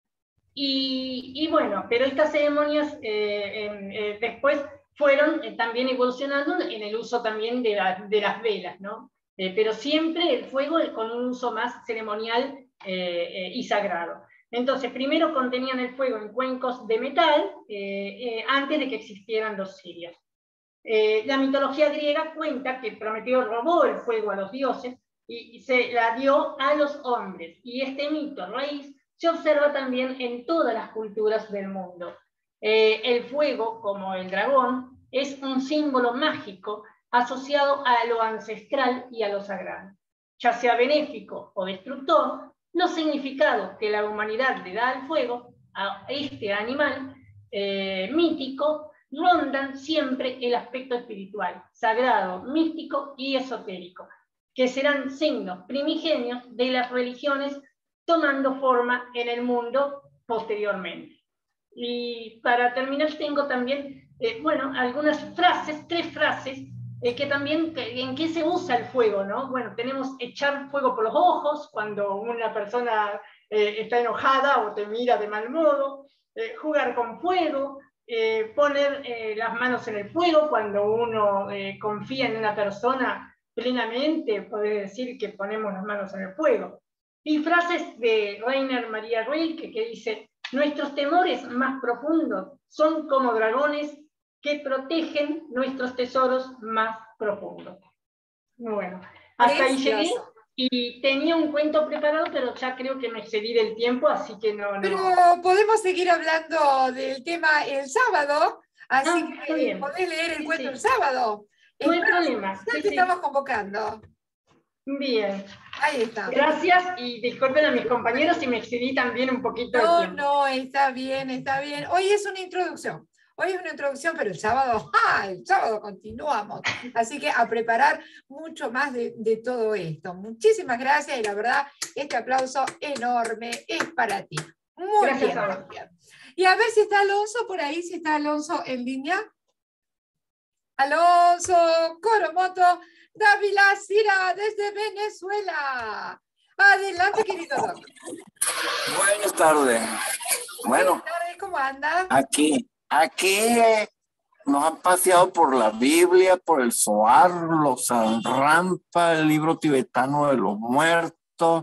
Y bueno, pero estas ceremonias después fueron también evolucionando en el uso también de las velas, ¿no? Pero siempre el fuego con un uso más ceremonial y sagrado. Entonces, primero contenían el fuego en cuencos de metal antes de que existieran los cirios. La mitología griega cuenta que Prometeo robó el fuego a los dioses y se la dio a los hombres. Y este mito raíz se observa también en todas las culturas del mundo. El fuego, como el dragón, es un símbolo mágico asociado a lo ancestral y a lo sagrado. Ya sea benéfico o destructor, los significados que la humanidad le da al fuego, a este animal mítico, rondan siempre el aspecto espiritual, sagrado, místico y esotérico, que serán signos primigenios de las religiones tomando forma en el mundo posteriormente. Y para terminar tengo también, algunas frases, 3 frases, que también, en qué se usa el fuego, ¿no? Bueno, tenemos echar fuego por los ojos cuando una persona está enojada o te mira de mal modo, jugar con fuego, poner las manos en el fuego cuando uno confía en una persona plenamente, puede decir que ponemos las manos en el fuego. Y frases de Rainer Maria Rilke que dice: nuestros temores más profundos son como dragones que protegen nuestros tesoros más profundos. Bueno, hasta ahí llegué y tenía un cuento preparado, pero ya creo que me excedí del tiempo, así que no. Pero podemos seguir hablando del tema el sábado, así que podés leer el cuento el sábado. No hay problema. Ya te estamos convocando. Bien. Ahí está. Gracias y disculpen a mis compañeros si me excedí también un poquito de tiempo. No, está bien, está bien. Hoy es una introducción. Hoy es una introducción, pero el sábado continuamos. Así que a preparar mucho más de todo esto. Muchísimas gracias y la verdad, este aplauso enorme es para ti. Muy gracias bien, muy bien. Y a ver si está Alonso por ahí, si está Alonso en línea. Alonso Coromoto Dávila Cira desde Venezuela. Adelante, querido doctor. Buenas tardes. Bueno, buenas tardes, ¿cómo anda? Aquí nos han paseado por la Biblia, por el Zohar, los Sanrampa, el libro tibetano de los muertos.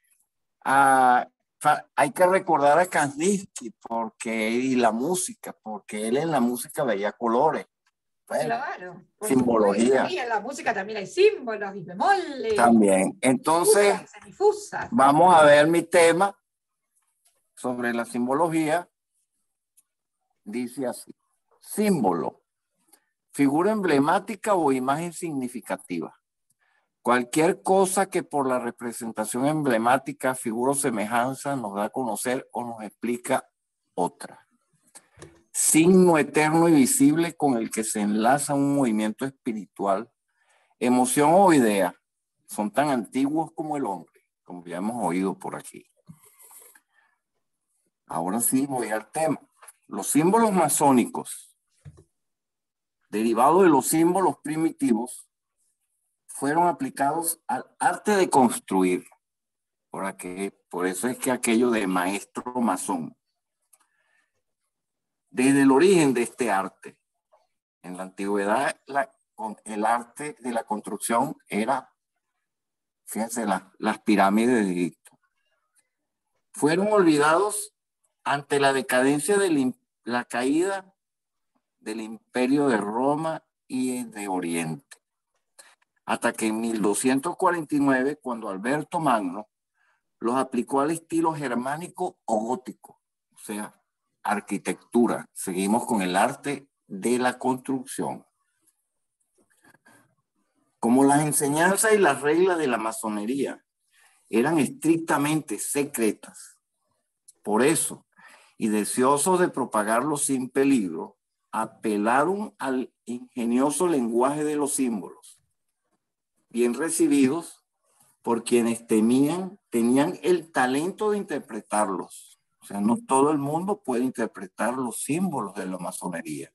Hay que recordar a Kandinsky y la música, porque él en la música veía colores. Bueno, claro. Simbología. Y en la música también hay símbolos y bemoles. También. Entonces, vamos a ver mi tema sobre la simbología. Dice así: símbolo, figura emblemática o imagen significativa. Cualquier cosa que por la representación emblemática, figura o semejanza nos da a conocer o nos explica otra. Signo eterno y visible con el que se enlaza un movimiento espiritual, emoción o idea, son tan antiguos como el hombre, como ya hemos oído por aquí. Ahora sí voy al tema. Los símbolos masónicos, derivados de los símbolos primitivos, fueron aplicados al arte de construir. Por eso es que aquello de maestro masón. Desde el origen de este arte, en la antigüedad, el arte de la construcción era, fíjense, las pirámides de Egipto. Fueron olvidados ante la decadencia de la caída del Imperio de Roma y de Oriente. Hasta que en 1249, cuando Alberto Magno los aplicó al estilo germánico o gótico, o sea, arquitectura. Seguimos con el arte de la construcción. Como las enseñanzas y las reglas de la masonería eran estrictamente secretas, por eso, y deseosos de propagarlos sin peligro, apelaron al ingenioso lenguaje de los símbolos, bien recibidos por quienes tenían el talento de interpretarlos. O sea, no todo el mundo puede interpretar los símbolos de la masonería.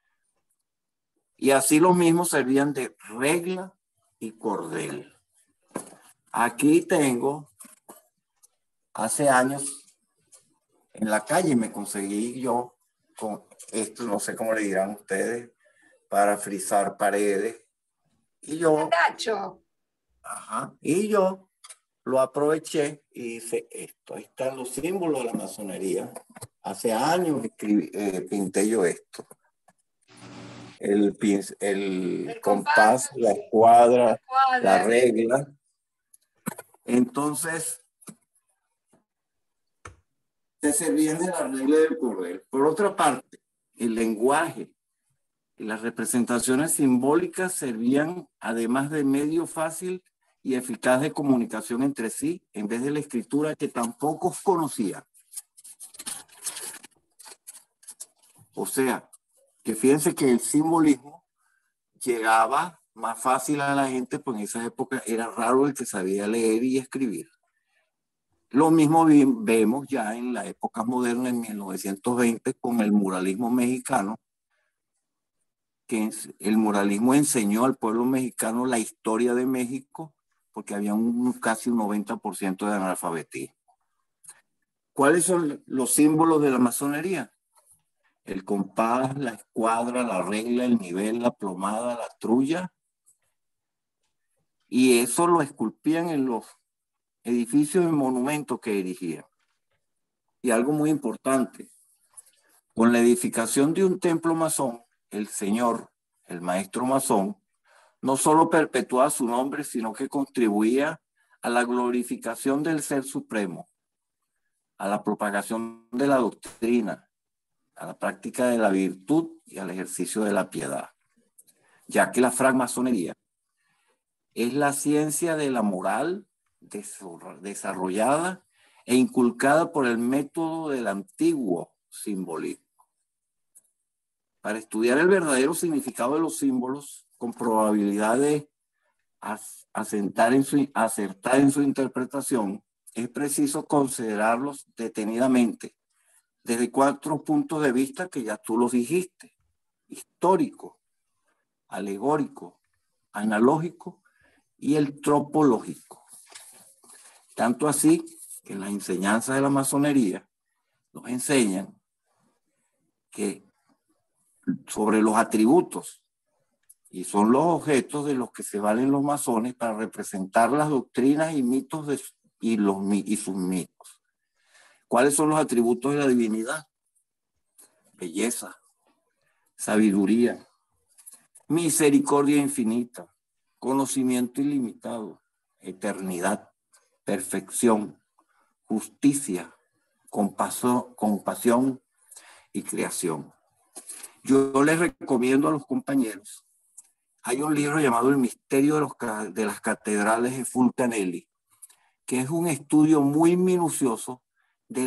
Y así los mismos servían de regla y cordel. Aquí tengo, hace años, en la calle me conseguí yo con esto, no sé cómo le dirán ustedes, para frizar paredes. Y yo... Nacho. Ajá, y yo lo aproveché y hice esto. Ahí están los símbolos de la masonería. Hace años pinté yo esto. El compás, la escuadra, la regla. Entonces, te servían de la regla del cordel. Por otra parte, el lenguaje y las representaciones simbólicas servían además de medio fácil y eficaz de comunicación entre sí, en vez de la escritura que tampoco conocía. O sea, que fíjense que el simbolismo llegaba más fácil a la gente, pues en esa época era raro el que sabía leer y escribir. Lo mismo vemos ya en la época moderna, en 1920, con el muralismo mexicano, que el muralismo enseñó al pueblo mexicano la historia de México, porque había casi un 90% de analfabetismo. ¿Cuáles son los símbolos de la masonería? El compás, la escuadra, la regla, el nivel, la plomada, la trulla. Y eso lo esculpían en los edificios y monumentos que erigían. Y algo muy importante, con la edificación de un templo masón, el señor, el maestro masón, no solo perpetuaba su nombre, sino que contribuía a la glorificación del Ser Supremo, a la propagación de la doctrina, a la práctica de la virtud y al ejercicio de la piedad, ya que la francmasonería es la ciencia de la moral desarrollada e inculcada por el método del antiguo simbolismo. Para estudiar el verdadero significado de los símbolos, con probabilidad de acertar en su interpretación, es preciso considerarlos detenidamente desde 4 puntos de vista que ya tú los dijiste: histórico, alegórico, analógico y el tropológico. Tanto así que en las enseñanzas de la masonería nos enseñan que sobre los atributos, y son los objetos de los que se valen los masones para representar las doctrinas y mitos y sus mitos. ¿Cuáles son los atributos de la divinidad? Belleza, sabiduría, misericordia infinita, conocimiento ilimitado, eternidad, perfección, justicia, compasión y creación. Yo les recomiendo a los compañeros, hay un libro llamado El misterio de las catedrales de Fulcanelli, que es un estudio muy minucioso de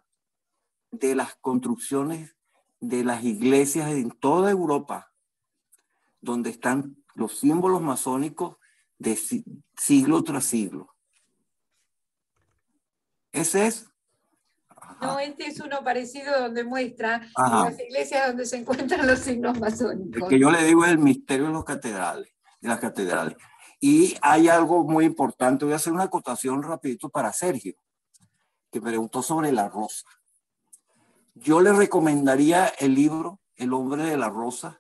las construcciones de las iglesias en toda Europa, donde están los símbolos masónicos de siglo tras siglo. Ese es. No, este es uno parecido donde muestra las iglesias donde se encuentran los signos masónicos. El que yo le digo es el misterio de las catedrales. Y hay algo muy importante. Voy a hacer una acotación rapidito para Sergio, que preguntó sobre la rosa. Yo le recomendaría el libro El hombre de la rosa.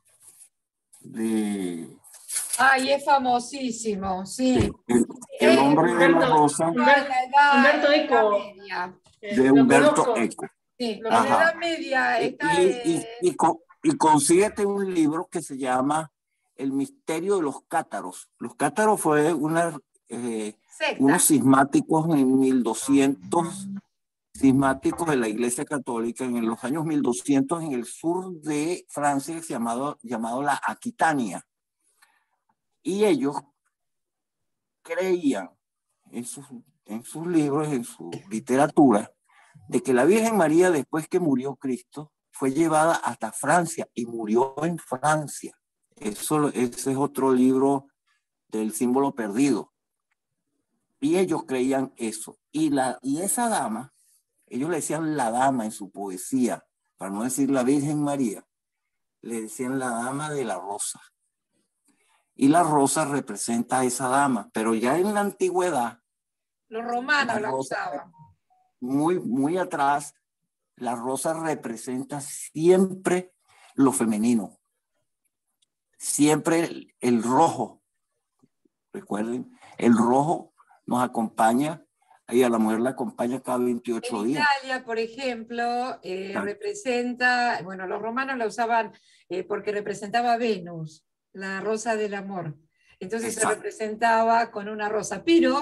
Ay, es famosísimo, sí. El hombre de la rosa. Humberto Eco. De Humberto Eco. Sí, en la Edad Media está... Y consíguete un libro que se llama El misterio de los cátaros. Los cátaros fue unos cismáticos en 1200, cismáticos de la Iglesia Católica en los años 1200 en el sur de Francia, llamado la Aquitania. Y ellos creían en sus libros, en su literatura, de que la Virgen María, después que murió Cristo, fue llevada hasta Francia y murió en Francia. Ese es otro libro del símbolo perdido. Y ellos creían eso. Y esa dama, ellos le decían la dama en su poesía, para no decir la Virgen María, le decían la dama de la rosa. Y la rosa representa a esa dama, pero ya en la antigüedad, los romanos la usaban. Muy atrás, la rosa representa siempre lo femenino. Siempre el rojo. Recuerden, el rojo nos acompaña, y a la mujer la acompaña cada 28 días. En Italia, por ejemplo, representa, bueno, los romanos la usaban porque representaba a Venus, la rosa del amor. Entonces se representaba con una rosa, pero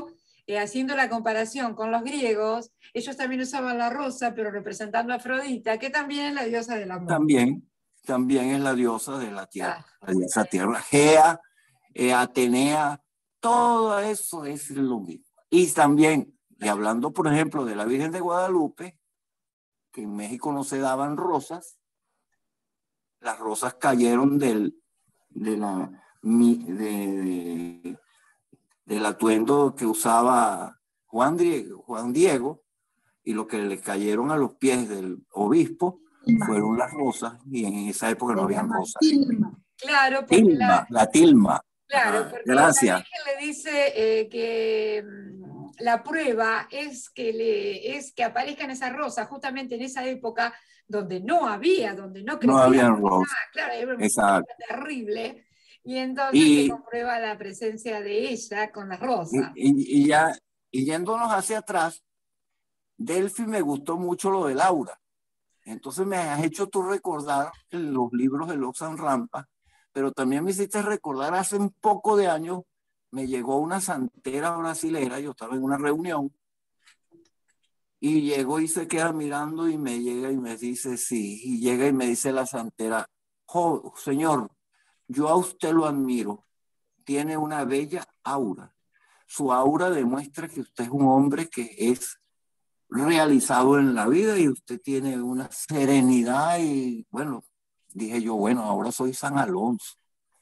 haciendo la comparación con los griegos, ellos también usaban la rosa, pero representando a Afrodita, que también es la diosa del amor. También es la diosa de la tierra, la diosa tierra. Gea, Atenea, todo eso es lo mismo. Y también, y hablando por ejemplo de la Virgen de Guadalupe, que en México no se daban rosas, las rosas cayeron del atuendo que usaba Juan Diego, y lo que le cayeron a los pies del obispo fueron las rosas, y en esa época no habían rosas. Claro, porque la tilma. Claro, porque gracias. la Virgen le dice que la prueba es que aparezcan esas rosas justamente en esa época donde no había, donde no crecía. No había rosas. Claro, era una terrible. Y entonces se comprueba la presencia de ella con las rosas. Y yéndonos hacia atrás, Delphi me gustó mucho lo de Laura. Entonces me has hecho tú recordar los libros de Oxfam Rampa, pero también me hiciste recordar hace un poco de años, me llegó una santera brasilera, yo estaba en una reunión, y llegó y se queda mirando y me llega y me dice, sí, y llega y me dice la santera, oh, señor, yo a usted lo admiro, tiene una bella aura. Su aura demuestra que usted es un hombre que es realizado en la vida y usted tiene una serenidad y bueno, dije yo, bueno, ahora soy San Alonso.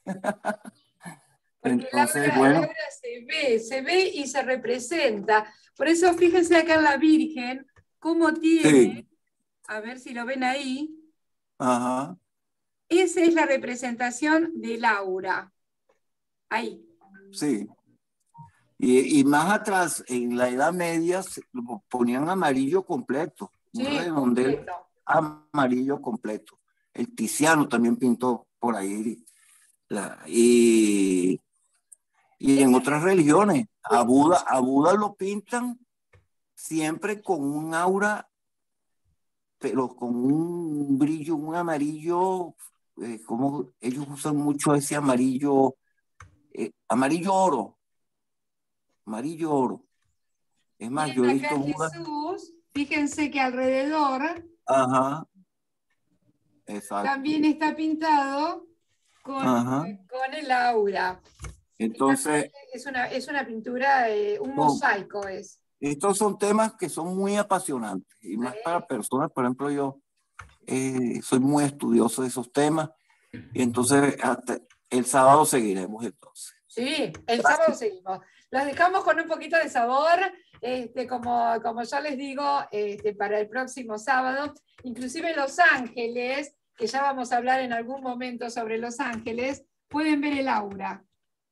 Entonces, Laura se ve y se representa. Por eso fíjense acá en la Virgen, cómo tiene, a ver si lo ven ahí. Ajá. Esa es la representación de Laura. Ahí. Sí. Y más atrás, en la Edad Media, ponían amarillo completo. Sí, un redondel amarillo completo. El Tiziano también pintó por ahí. Y en otras religiones, a Buda lo pintan siempre con un aura, pero con un brillo, un amarillo, como ellos usan mucho ese amarillo, amarillo oro. Amarillo oro. Es más, yo he visto Buda. Jesús, fíjense que alrededor también está pintado con el aura. Entonces, es una pintura, un mosaico es. Estos son temas que son muy apasionantes y más para personas, por ejemplo, yo soy muy estudioso de esos temas y entonces hasta el sábado seguiremos entonces. Sí, el sábado seguimos. Los dejamos con un poquito de sabor, como yo les digo, para el próximo sábado. Inclusive Los Ángeles, que ya vamos a hablar en algún momento sobre Los Ángeles, pueden ver el aura.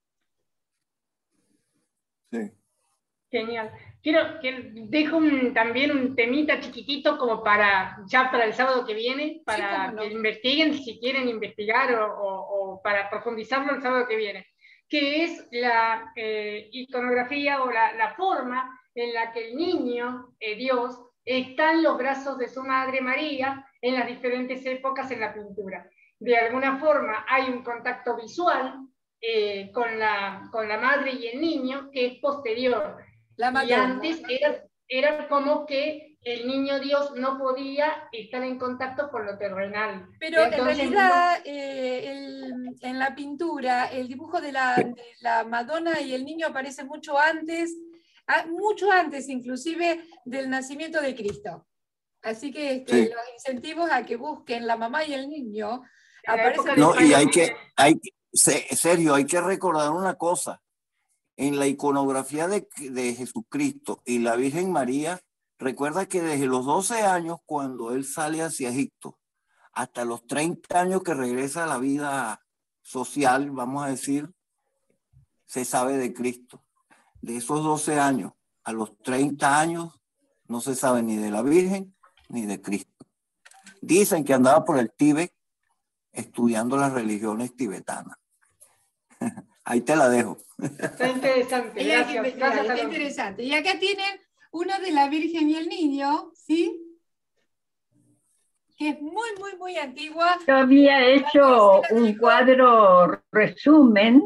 Sí. Genial. Dejo también un temita chiquitito como para el sábado que viene, para que investiguen si quieren investigar o para profundizarlo el sábado que viene, que es la iconografía o la forma en la que el niño, Dios, está en los brazos de su madre María en las diferentes épocas en la pintura. De alguna forma hay un contacto visual con la madre y el niño que es posterior. Y antes era como que el niño Dios no podía estar en contacto con lo terrenal. Pero entonces, en realidad, en la pintura, el dibujo de la Madonna y el niño aparece mucho antes inclusive del nacimiento de Cristo. Así que los incentivos a que busquen la mamá y el niño aparecen. No, y Sergio, hay que recordar una cosa. En la iconografía de Jesucristo y la Virgen María, recuerda que desde los 12 años, cuando él sale hacia Egipto, hasta los 30 años que regresa a la vida social, vamos a decir, se sabe de Cristo. De esos 12 años a los 30 años, no se sabe ni de la Virgen ni de Cristo. Dicen que andaba por el Tíbet estudiando las religiones tibetanas. Ahí te la dejo. Está interesante. Gracias. Está interesante. Y acá tienen uno de la Virgen y el Niño, ¿sí? Que es muy, muy, muy antigua. Yo había hecho un cuadro resumen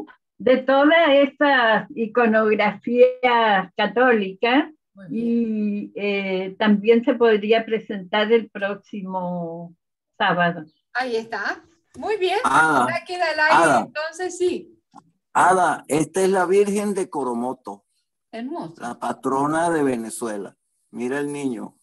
de todas estas iconografías católicas y también se podría presentar el próximo sábado. Ahí está. Muy bien. Ada, Ya queda el aire, Ada. entonces sí. Ada, esta es la Virgen de Coromoto, Hermoso. la patrona de Venezuela. Mira el niño.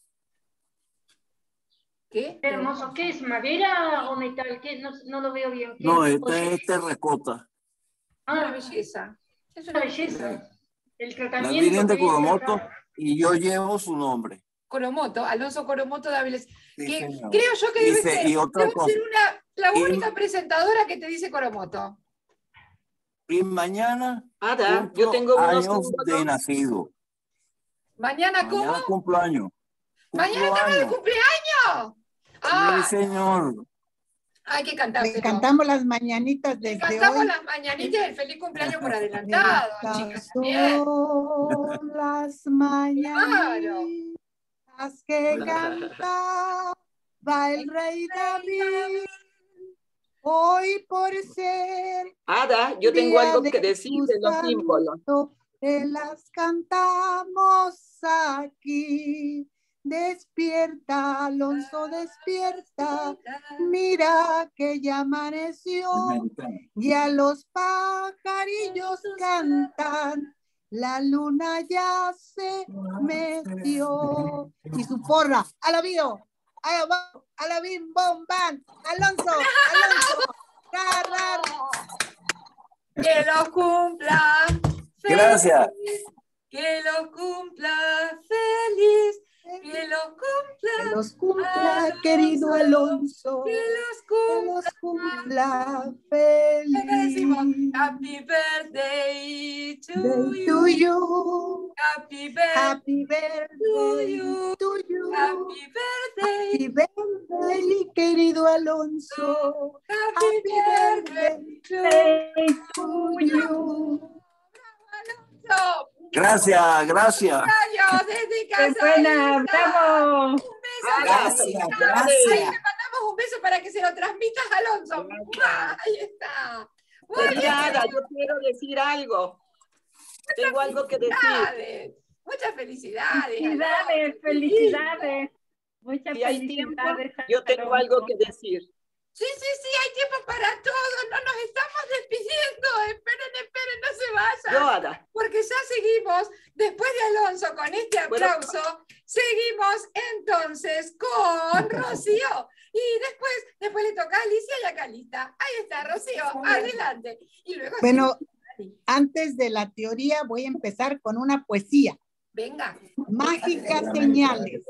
¿Qué? Qué hermoso. ¿Qué es? ¿Madera o metal? ¿Qué? No, no lo veo bien. ¿Qué? No, esta es terracota. Una belleza. Es una belleza. El La tratamiento Virgen de que hizo Coromoto, acá. y yo llevo su nombre. Coromoto, Alonso Coromoto de Áviles. Sí, Que señor. creo yo que Y debe ser, y otra debe cosa. ser la Y- única presentadora que te dice Coromoto. Y mañana Ada, cumplo yo tengo unos años de símbolos. nacido. ¿Mañana cómo? Mañana cumplo años. ¿Mañana Cumplo estamos de años. cumpleaños? Sí, señor. Hay que Le cantárselo. cantamos las mañanitas Le desde cantamos hoy. las mañanitas del feliz cumpleaños por adelantado, chicas. Bien. Son las mañanitas que cantaba el rey David. Hoy por ser Ada, yo tengo día algo de que decir tu de los símbolos. santo, te las cantamos aquí. Despierta, Alonso, despierta. Mira que ya amaneció. Ya los pajarillos cantan. La luna ya se metió. Y su porra, alabío, alabim, bom, bam. Alonso, Alonso. Que lo cumpla feliz. Gracias. Que lo cumpla feliz. Que los cumpla, Alonso, querido Alonso. Que los cumpla ¿Qué decimos? feliz. Happy birthday to Day you. to you. Happy birthday Happy birthday to you. Happy birthday. Happy birthday, querido Alonso. Happy birthday to you. Alonso. Gracias, gracias. Años desde casa. ¡Qué buena! Ahí está. ¡Bravo! Un beso. Gracias, Ahí gracias. le mandamos un beso para que se lo transmitas a Alonso. Ahí está. Muy Mira, Ada, bien. yo quiero decir algo. Tengo algo que decir. Felicidades. Muchas felicidades. Felicidades, Alonso. felicidades. Muchas Si hay tiempo, felicidades. yo tengo algo que decir. Sí, hay tiempo para todo. No nos estamos despidiendo. Esperen, no se vayan. Yo, Ada. Porque ya seguimos, después de Alonso, con este aplauso, seguimos entonces con Rocío. Y después le toca a Alicia y a Calista. Ahí está, Rocío, adelante. Y luego Bueno, sí. antes de la teoría voy a empezar con una poesía. Venga. Mágicas señales.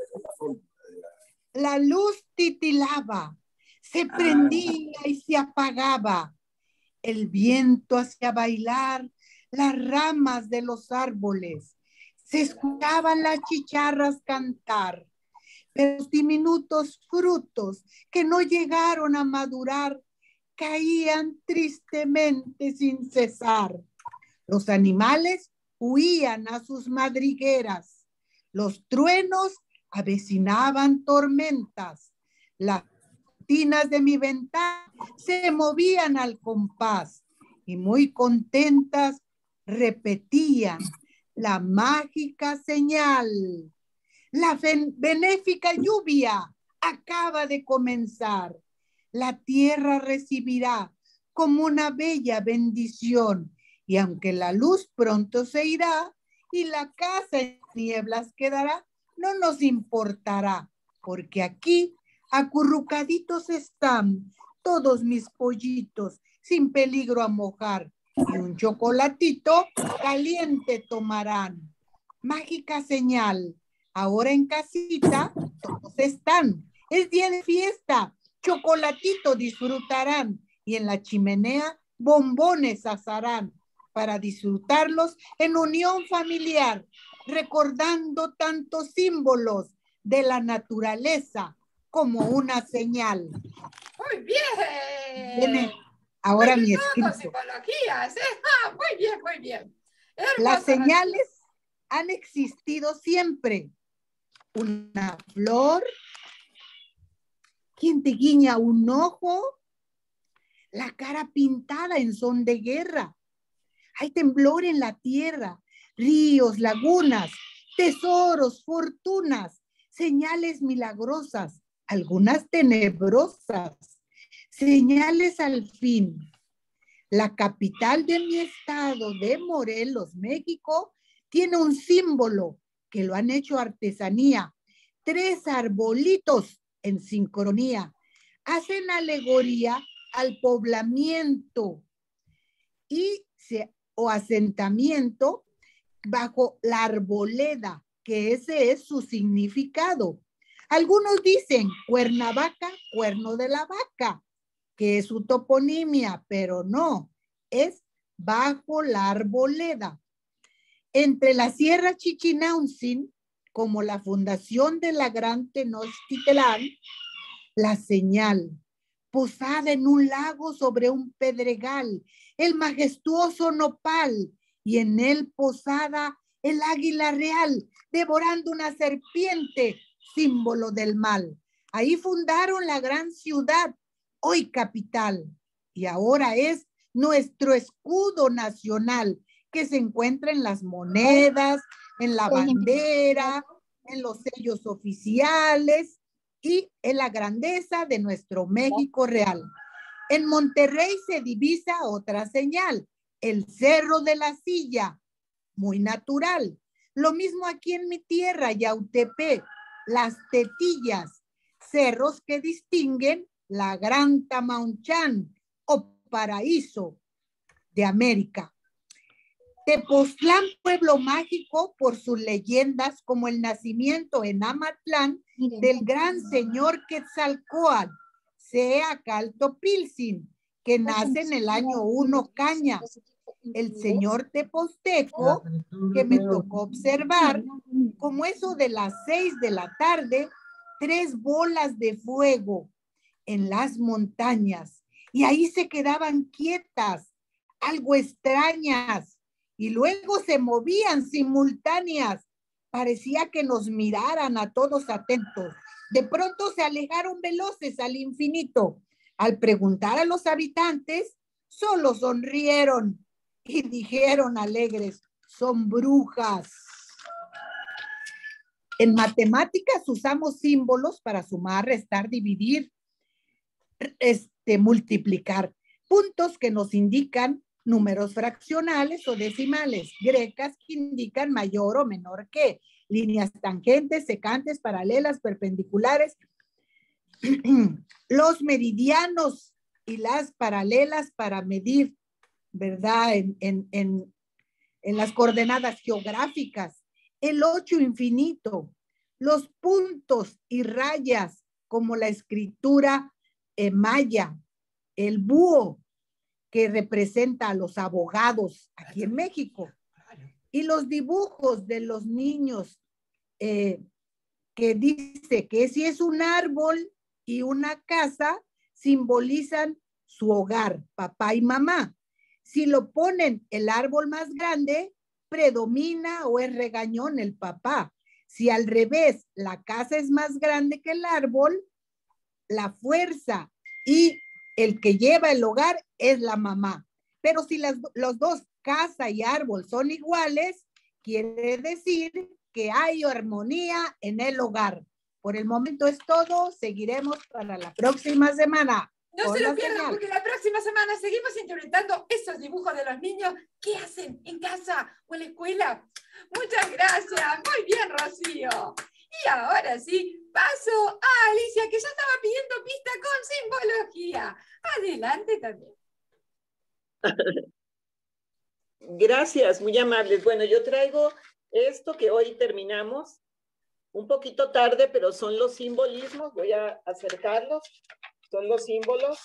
La luz titilaba, se prendía y se apagaba. El viento hacía bailar las ramas de los árboles. Se escuchaban las chicharras cantar, pero los diminutos frutos que no llegaron a madurar caían tristemente sin cesar. Los animales huían a sus madrigueras. Los truenos avecinaban tormentas. Las cortinas de mi ventana se movían al compás y muy contentas repetían la mágica señal. La benéfica lluvia acaba de comenzar. La tierra recibirá como una bella bendición y aunque la luz pronto se irá y la casa en nieblas quedará, no nos importará, porque aquí acurrucaditos están todos mis pollitos, sin peligro a mojar, y un chocolatito caliente tomarán. Mágica señal, ahora en casita todos están, es día de fiesta, chocolatito disfrutarán, y en la chimenea bombones asarán, para disfrutarlos en unión familiar, recordando tantos símbolos de la naturaleza como una señal. Muy bien. Viene ahora mi Con escrito. simbologías. Muy bien. Hermoso. Las señales han existido siempre. Una flor, quien te guiña un ojo, la cara pintada en son de guerra, Hay temblor en la tierra, ríos, lagunas, tesoros, fortunas, señales milagrosas, algunas tenebrosas, señales al fin. La capital de mi estado de Morelos, México, tiene un símbolo que lo han hecho artesanía. 3 arbolitos en sincronía. Hacen alegoría al poblamiento o asentamiento bajo la arboleda, que ese es su significado. Algunos dicen Cuernavaca, cuerno de la vaca, que es su toponimia, pero no, es bajo la arboleda. Entre la Sierra Chichinautzin, como la fundación de la Gran Tenochtitlán, la señal, posada en un lago sobre un pedregal, el majestuoso nopal, y en él posada el águila real, devorando una serpiente, símbolo del mal. Ahí fundaron la gran ciudad, hoy capital, y ahora es nuestro escudo nacional, que se encuentra en las monedas, en la bandera, en los sellos oficiales y en la grandeza de nuestro México real. En Monterrey se divisa otra señal, el Cerro de la Silla, muy natural. Lo mismo aquí en mi tierra, Yautepec, las Tetillas, cerros que distinguen la Gran Tamauchán o Paraíso de América. Tepoztlán, pueblo mágico por sus leyendas, como el nacimiento en Amatlán del gran señor Quetzalcóatl, Seacaltopilzin, que nace en el año 1 Caña. El señor tepozteco, que me tocó observar, como eso de las 6 de la tarde, 3 bolas de fuego en las montañas, y ahí se quedaban quietas, algo extrañas, y luego se movían simultáneas. Parecía que nos miraran a todos atentos. De pronto se alejaron veloces al infinito. Al preguntar a los habitantes, solo sonrieron y dijeron alegres, son brujas. En matemáticas usamos símbolos para sumar, restar, dividir, multiplicar. Puntos que nos indican números fraccionales o decimales, grecas que indican mayor o menor que, líneas tangentes, secantes, paralelas, perpendiculares, los meridianos y las paralelas para medir, ¿verdad? En las coordenadas geográficas, el 8 infinito, los puntos y rayas como la escritura maya, el búho, que representa a los abogados aquí en México, y los dibujos de los niños que dice que si es un árbol y una casa, simbolizan su hogar, papá y mamá. Si lo ponen el árbol más grande, predomina o es regañón el papá. Si al revés, la casa es más grande que el árbol, la fuerza y el que lleva el hogar es la mamá. Pero si los dos, casa y árbol, son iguales, quiere decir que hay armonía en el hogar. Por el momento es todo. Seguiremos para la próxima semana. No se lo pierdan, porque la próxima semana seguimos interpretando esos dibujos de los niños que hacen en casa o en la escuela. Muchas gracias. Muy bien, Rocío. Y ahora sí, paso a Alicia, que ya estaba pidiendo pista con simbología. Adelante también. Gracias, muy amables. Bueno, yo traigo esto que hoy terminamos, un poquito tarde, pero son los simbolismos. Voy a acercarlos. Son los símbolos.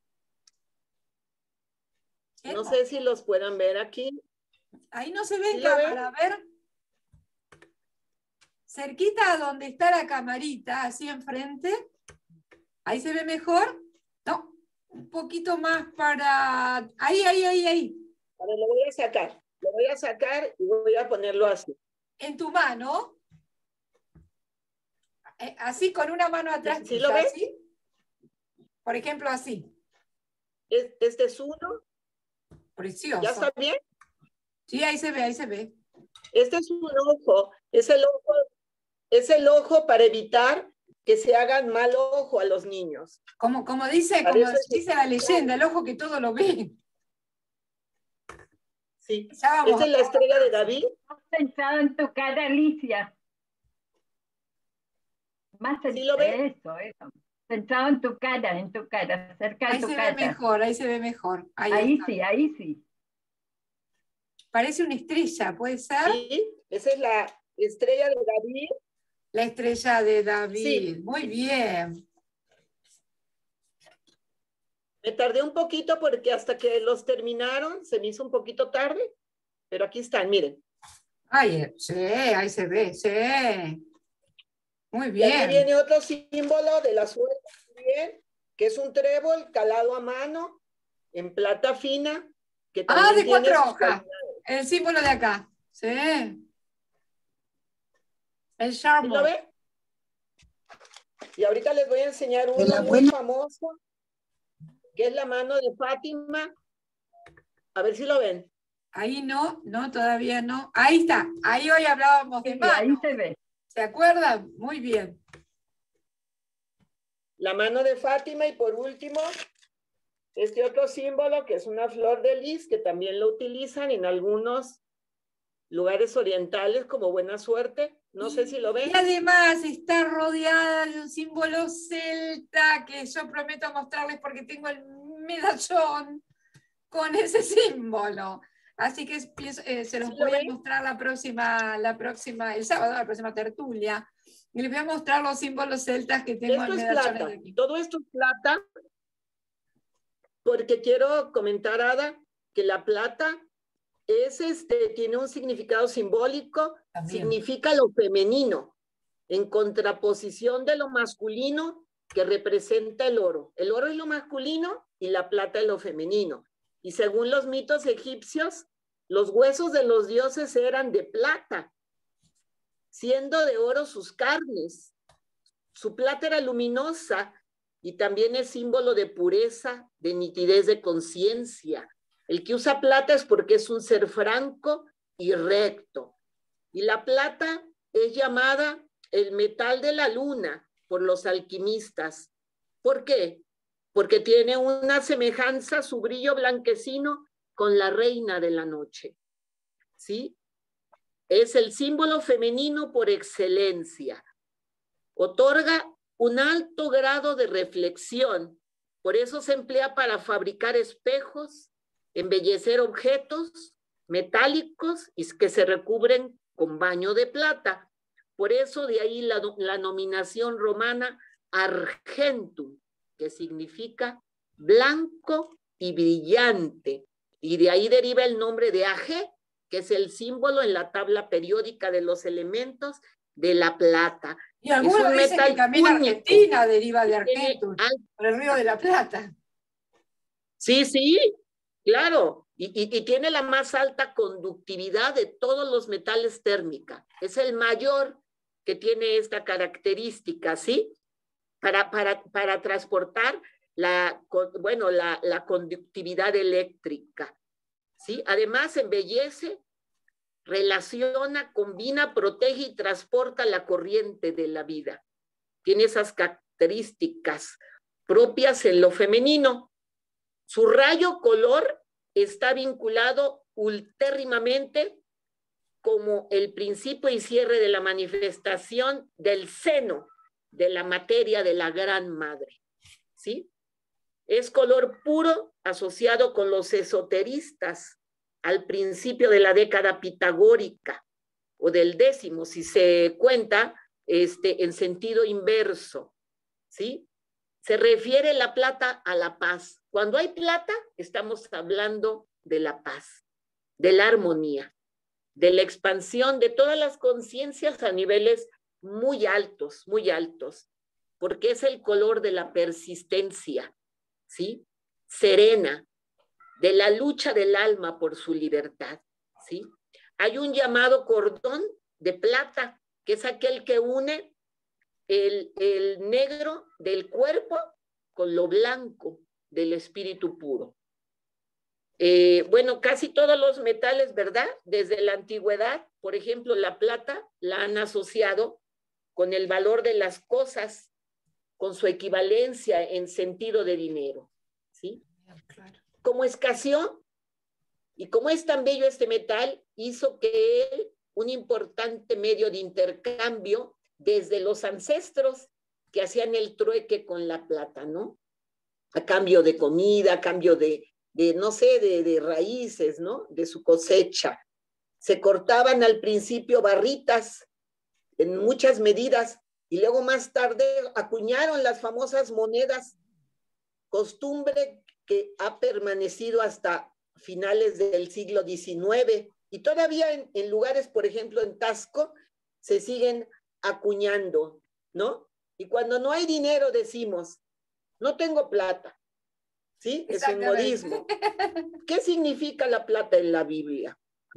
No sé si los puedan ver aquí. Ahí no se ve en cámara, a ver. Cerquita a donde está la camarita, así enfrente. Ahí se ve mejor. No, un poquito más para... Ahí. Ahora lo voy a sacar. Lo voy a sacar y voy a ponerlo así. En tu mano. Así con una mano atrás. ¿Sí lo ves? ¿Así? Por ejemplo, así. Este es uno. Precioso. ¿Ya está bien? Sí, ahí se ve, ahí se ve. Este es un ojo, es el ojo para evitar que se hagan mal ojo a los niños. Como dice la leyenda, el ojo que todo lo ve. Sí, esta es la estrella de David. Centrado en tu cara, Alicia. Más ¿Sí lo ven? Eso. Centrado en tu cara, cerca de tu cara. Ahí se ve mejor. Ahí sí. Parece una estrella, ¿puede ser? Sí, esa es la estrella de David. La estrella de David, sí. Muy bien. Me tardé un poquito porque hasta que los terminaron se me hizo un poquito tarde, pero aquí están, miren. Sí, ahí se ve, sí. Muy bien. Y aquí viene otro símbolo de la suerte también, que es un trébol calado a mano, en plata fina, que también de tiene 4 hojas. El símbolo de acá. Sí. El Sharmo. ¿Sí lo ven? Y ahorita les voy a enseñar uno muy famoso, que es la mano de Fátima. A ver si lo ven. Ahí no, todavía no. Ahí está. Ahí hoy hablábamos de mano. Ahí se ve. ¿Se acuerdan? Muy bien. La mano de Fátima y por último, este otro símbolo que es una flor de lis, que también lo utilizan en algunos lugares orientales como buena suerte. No sé si lo ven. Y además está rodeada de un símbolo celta que yo prometo mostrarles porque tengo el medallón con ese símbolo. Así que se los voy a mostrar el sábado, la próxima tertulia. Y les voy a mostrar los símbolos celtas que tengo en medallones de aquí. Todo esto es plata, porque quiero comentar, Ada, que la plata tiene un significado simbólico, significa lo femenino, en contraposición de lo masculino que representa el oro. El oro es lo masculino y la plata es lo femenino. Y según los mitos egipcios, los huesos de los dioses eran de plata, siendo de oro sus carnes. Su plata era luminosa y también es símbolo de pureza, de nitidez de conciencia. El que usa plata es porque es un ser franco y recto. Y la plata es llamada el metal de la luna por los alquimistas. ¿Por qué? Porque tiene una semejanza, su brillo blanquecino, con la reina de la noche. ¿Sí? Es el símbolo femenino por excelencia. Otorga un alto grado de reflexión. Por eso se emplea para fabricar espejos, embellecer objetos metálicos y que se recubren con baño de plata. Por eso de ahí la nominación romana argentum, que significa blanco y brillante. Y de ahí deriva el nombre de Ag, que es el símbolo en la tabla periódica de los elementos de la plata. Y algunos dicen que también Argentina deriva de Argentum, por el Río de la Plata. Sí, claro. Y tiene la más alta conductividad de todos los metales térmica. Es el mayor que tiene esta característica, ¿sí? Para transportar la conductividad eléctrica, ¿sí? Además, embellece, relaciona, combina, protege y transporta la corriente de la vida. Tiene esas características propias en lo femenino. Su rayo color está vinculado ultérrimamente como el principio y cierre de la manifestación del seno de la materia de la Gran Madre, ¿sí? Es color puro asociado con los esoteristas al principio de la década pitagórica o del 10, si se cuenta en sentido inverso, ¿sí? Se refiere la plata a la paz. Cuando hay plata, estamos hablando de la paz, de la armonía, de la expansión de todas las conciencias a niveles muy altos, porque es el color de la persistencia, ¿sí? Serena, de la lucha del alma por su libertad, ¿sí? Hay un llamado cordón de plata, que es aquel que une el negro del cuerpo con lo blanco del espíritu puro. Bueno, casi todos los metales, ¿verdad? Desde la antigüedad, por ejemplo, la plata la han asociado con el valor de las cosas, con su equivalencia en sentido de dinero, ¿sí? Claro. Como escaseó, y como es tan bello este metal, hizo que él, un importante medio de intercambio desde los ancestros que hacían el trueque con la plata, ¿no? A cambio de comida, a cambio de no sé, de raíces, ¿no? De su cosecha. Se cortaban al principio barritas en muchas medidas y luego más tarde acuñaron las famosas monedas, costumbre que ha permanecido hasta finales del siglo XIX y todavía en lugares, por ejemplo, en Tasco, se siguen acuñando, ¿no? Y cuando no hay dinero decimos, no tengo plata. ¿Sí? Es un modismo. ¿Qué significa la plata en la Biblia?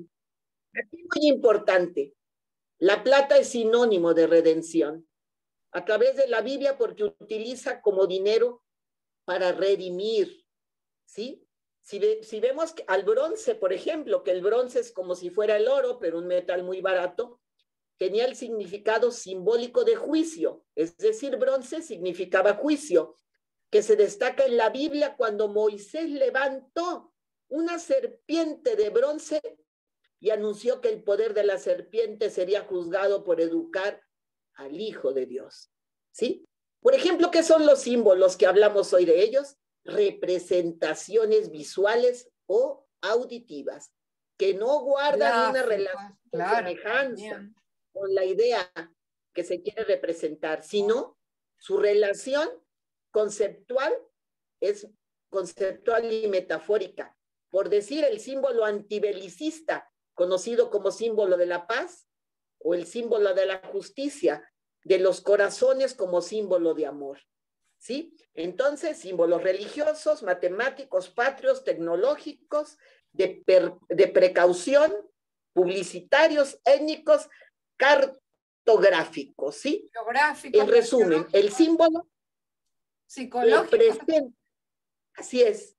Es muy importante. La plata es sinónimo de redención a través de la Biblia porque utiliza como dinero para redimir, ¿sí? Si vemos al bronce, por ejemplo, que el bronce es como si fuera el oro, pero un metal muy barato, tenía el significado simbólico de juicio, es decir, bronce significaba juicio, que se destaca en la Biblia cuando Moisés levantó una serpiente de bronce y anunció que el poder de la serpiente sería juzgado por educar al Hijo de Dios. ¿Sí? Por ejemplo, ¿qué son los símbolos que hablamos hoy de ellos? Representaciones visuales o auditivas, que no guardan una relación de semejanza con la idea que se quiere representar, sino su relación conceptual es conceptual y metafórica. Por decir, el símbolo antibelicista, conocido como símbolo de la paz, o el símbolo de la justicia, de los corazones como símbolo de amor. ¿Sí? Entonces, símbolos religiosos, matemáticos, patrios, tecnológicos, de precaución, publicitarios, étnicos, cartográficos. ¿Sí? En resumen, el símbolo representa, así es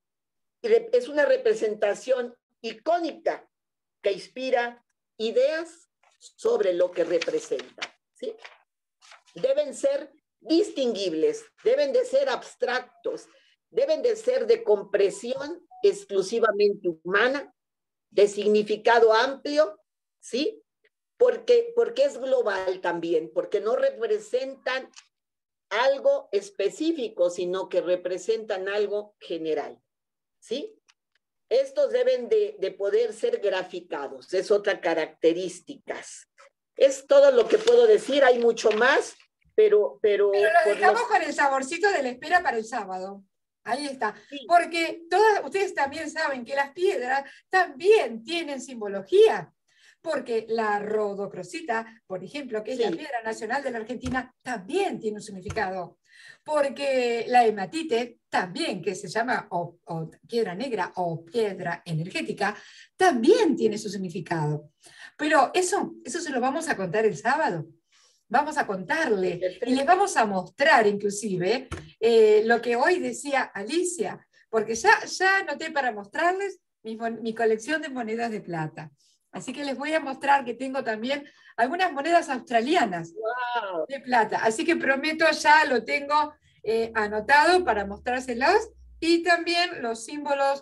una representación icónica que inspira ideas sobre lo que representa, ¿sí? Deben ser distinguibles, deben de ser abstractos, deben de ser de compresión exclusivamente humana, de significado amplio, ¿sí? Porque es global también, porque no representan algo específico, sino que representan algo general, ¿sí? Estos deben de poder ser graficados, es otra característica. Es todo lo que puedo decir, hay mucho más, pero lo dejamos con el saborcito de la espera para el sábado. Ahí está. Sí. Porque ustedes también saben que las piedras también tienen simbología. Porque la rodocrosita, por ejemplo, que es la piedra nacional de la Argentina, también tiene un significado. Porque la hematite, también, que se llama o piedra negra o piedra energética, también tiene su significado. Pero eso se lo vamos a contar el sábado. Vamos a contarle y les vamos a mostrar inclusive lo que hoy decía Alicia, porque ya anoté para mostrarles mi colección de monedas de plata. Así que les voy a mostrar que tengo también algunas monedas australianas de plata. Así que prometo, ya lo tengo anotado para mostrárselos. Y también los símbolos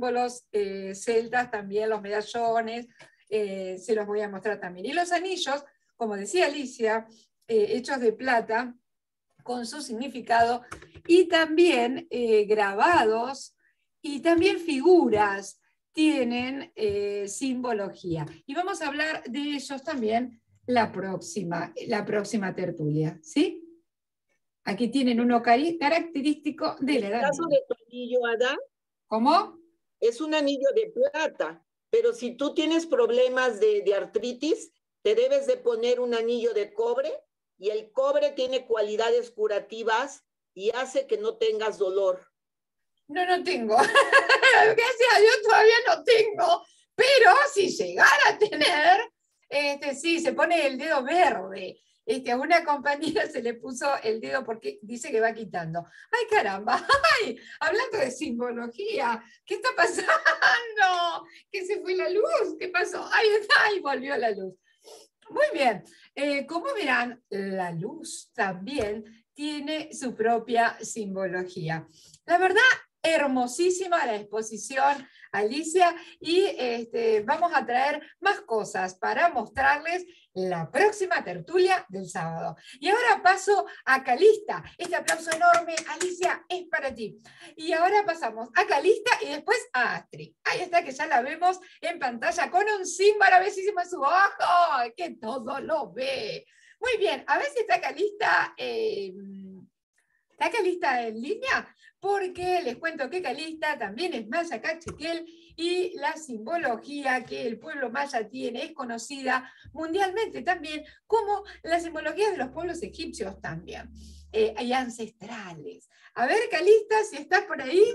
celtas, también los medallones, se los voy a mostrar también. Y los anillos, como decía Alicia, hechos de plata, con su significado, y también grabados, y también figuras tienen simbología. Y vamos a hablar de ellos también la próxima tertulia, ¿sí? Aquí tienen uno característico de la edad. ¿En el caso de tu anillo, Ada? ¿Cómo? Es un anillo de plata, pero si tú tienes problemas de artritis, te debes de poner un anillo de cobre, y el cobre tiene cualidades curativas y hace que no tengas dolor. No tengo. Gracias a Dios todavía no tengo. Pero si llegara a tener, sí, se pone el dedo verde. a una compañera se le puso el dedo porque dice que va quitando. ¡Ay, caramba! ¡Ay! Hablando de simbología, ¿qué está pasando? ¿Que se fue la luz? ¿Qué pasó? ¡Ahí está! ¡Ahí volvió la luz! Muy bien. Como verán, la luz también tiene su propia simbología. La verdad, hermosísima la exposición, Alicia, y vamos a traer más cosas para mostrarles la próxima tertulia del sábado. Y ahora paso a Calista. Este aplauso enorme, Alicia, es para ti. Y ahora pasamos a Calista y después a Astrid. Ahí está, que ya la vemos en pantalla con un símbolo bellísimo en su ojo, que todo lo ve. Muy bien, a ver si está Calista. ¿Está Calista en línea? Porque les cuento que Calista también es maya cachiquel y la simbología que el pueblo maya tiene es conocida mundialmente también como la simbología de los pueblos egipcios también, y ancestrales. A ver, Calista, si estás por ahí.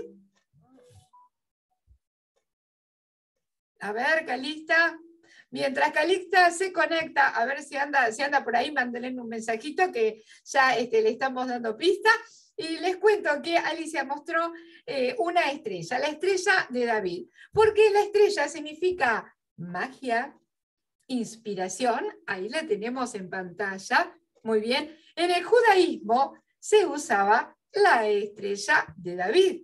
A ver, Calista. Mientras Calista se conecta, a ver si anda por ahí, mándenle un mensajito que ya le estamos dando pista. Y les cuento que Alicia mostró una estrella, la estrella de David. Porque la estrella significa magia, inspiración, ahí la tenemos en pantalla, muy bien. En el judaísmo se usaba la estrella de David.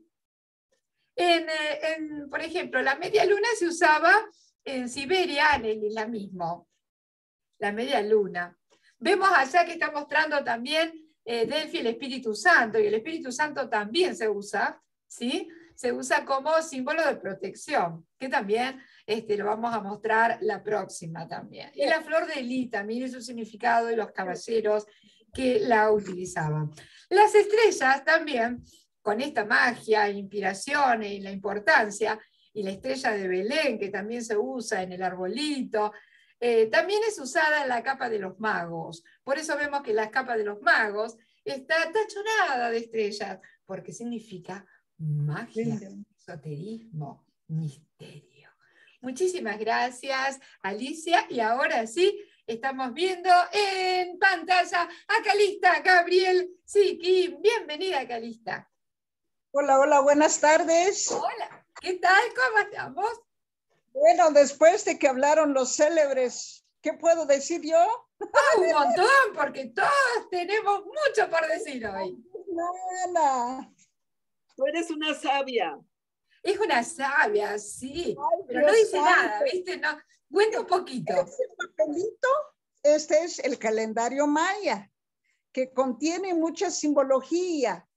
Por ejemplo, la media luna se usaba en Siberia, en el islamismo, la media luna. Vemos allá que está mostrando también Delfi el Espíritu Santo, y el Espíritu Santo también se usa, ¿sí? Se usa como símbolo de protección, que también lo vamos a mostrar la próxima también. Y la flor de Elí también es su significado, y los caballeros que la utilizaban. Las estrellas también, con esta magia, inspiración y la importancia, y la estrella de Belén, que también se usa en el arbolito, también es usada en la capa de los magos. Por eso vemos que la capa de los magos está tachonada de estrellas, porque significa magia, esoterismo, misterio. Muchísimas gracias, Alicia, y ahora sí, estamos viendo en pantalla a Calista Gabriel Siquín. Bienvenida, Calista. Hola, hola, buenas tardes. Hola. ¿Qué tal? ¿Cómo estamos? Bueno, después de que hablaron los célebres, ¿qué puedo decir yo? Un montón, porque todos tenemos mucho por decir hoy. Ana, tú eres una sabia. Es una sabia, sí, ay, pero Dios no dice santo. nada, ¿viste? No, cuenta un poquito. Este papelito, este es el calendario maya, que contiene mucha simbología.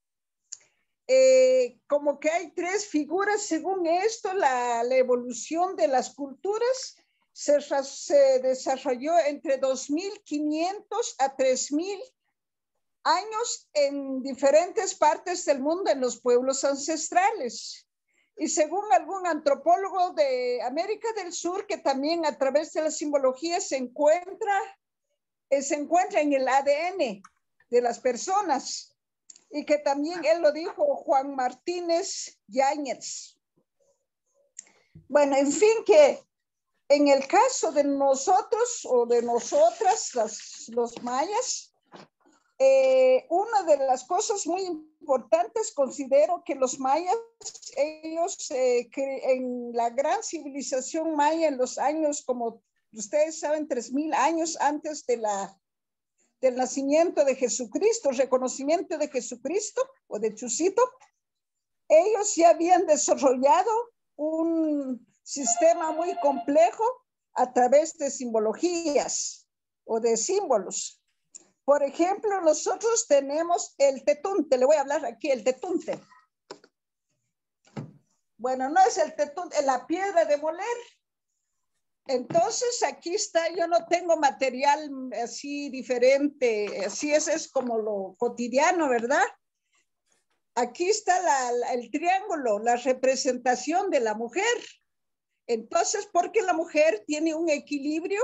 Como que hay tres figuras, según esto, la evolución de las culturas se desarrolló entre 2500 a 3000 años en diferentes partes del mundo, en los pueblos ancestrales. Y según algún antropólogo de América del Sur, que también a través de la simbología se encuentra en el ADN de las personas. Y que también él lo dijo Juan Martínez Yáñez. Bueno, en fin, que en el caso de nosotros o de nosotras, los mayas, una de las cosas muy importantes, considero que los mayas, ellos en la gran civilización maya, en los años, como ustedes saben, 3000 años antes del nacimiento de Jesucristo, reconocimiento de Jesucristo o de Chusito, ellos ya habían desarrollado un sistema muy complejo a través de simbologías o de símbolos. Por ejemplo, nosotros tenemos el tetunte, le voy a hablar aquí, el tetunte. Bueno, no es el tetunte, es la piedra de moler. Entonces, aquí está, yo no tengo material así diferente, así es como lo cotidiano, ¿verdad? Aquí está el triángulo, la representación de la mujer. Entonces, porque la mujer tiene un equilibrio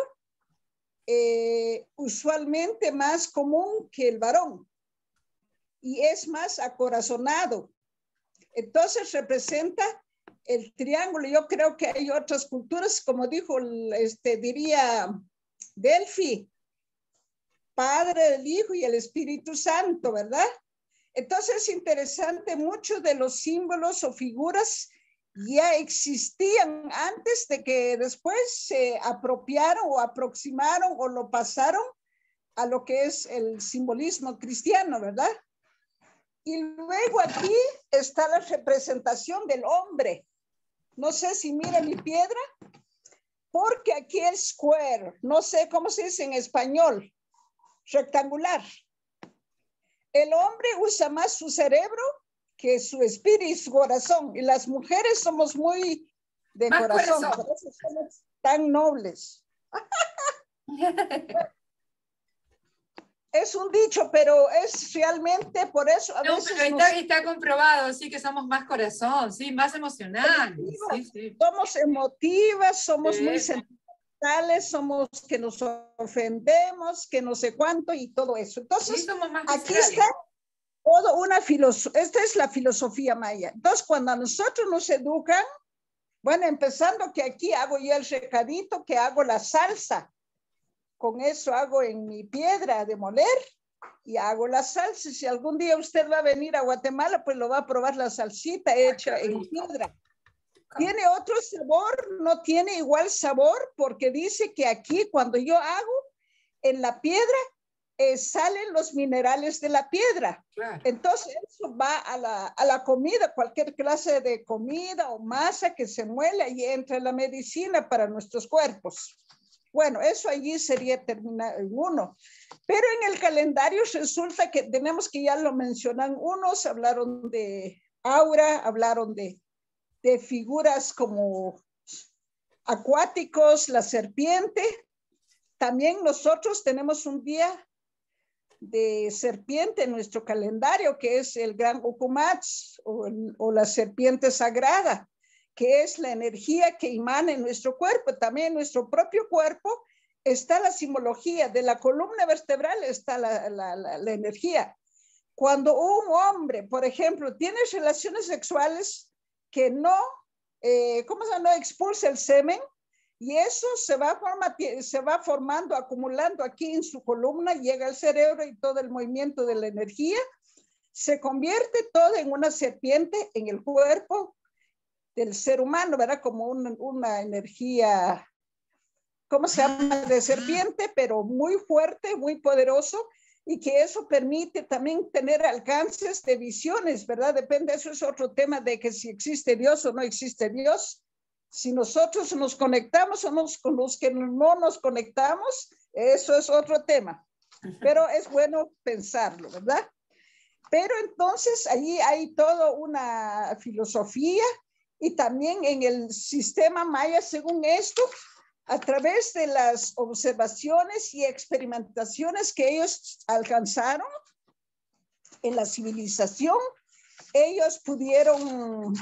usualmente más común que el varón y es más acorazonado. Entonces, representa el triángulo. Yo creo que hay otras culturas, como dijo, diría Delfi, Padre, el Hijo y el Espíritu Santo, ¿verdad? Entonces es interesante, muchos de los símbolos o figuras ya existían antes de que después se apropiaron o aproximaron o lo pasaron a lo que es el simbolismo cristiano, ¿verdad? Y luego aquí está la representación del hombre. No sé si mira mi piedra, porque aquí es square, no sé cómo se dice en español, rectangular. El hombre usa más su cerebro que su espíritu y su corazón. Y las mujeres somos muy de corazón, por eso somos tan nobles. Es un dicho, pero es realmente por eso. No, pero está comprobado, sí, que somos más corazón, sí, más emocionales. Sí. Somos emotivas, somos muy sentimentales, somos que nos ofendemos, que no sé cuánto y todo eso. Entonces, sí, somos más aquí está todo una filosofía, esta es la filosofía maya. Entonces, cuando a nosotros nos educan, bueno, empezando que aquí hago yo el recadito, que hago la salsa. Con eso hago en mi piedra de moler y hago la salsa. Si algún día usted va a venir a Guatemala, pues lo va a probar la salsita hecha en piedra. Tiene otro sabor, no tiene igual sabor, porque dice que aquí cuando yo hago en la piedra, salen los minerales de la piedra. Claro. Entonces eso va a la comida, cualquier clase de comida o masa que se muele y entra en la medicina para nuestros cuerpos. Bueno, eso allí sería terminar en uno. Pero en el calendario resulta que tenemos que ya lo mencionan unos, hablaron de aura, hablaron de figuras como acuáticos, la serpiente. También nosotros tenemos un día de serpiente en nuestro calendario, que es el gran Ukumats o la serpiente sagrada, que es la energía que emana en nuestro cuerpo. También en nuestro propio cuerpo está la simbología de la columna vertebral, está la energía. Cuando un hombre, por ejemplo, tiene relaciones sexuales que no, no expulsa el semen, y eso se va formando, acumulando aquí en su columna, llega al cerebro y todo el movimiento de la energía se convierte todo en una serpiente en el cuerpo del ser humano, ¿verdad? Como una energía, ¿cómo se llama? De serpiente, pero muy fuerte, muy poderoso, y que eso permite también tener alcances de visiones, ¿verdad? Depende, eso es otro tema de que si existe Dios o no existe Dios. Si nosotros nos conectamos o con los que no nos conectamos, eso es otro tema. Pero es bueno pensarlo, ¿verdad? Pero entonces allí hay toda una filosofía. Y también en el sistema maya, según esto, a través de las observaciones y experimentaciones que ellos alcanzaron en la civilización, ellos pudieron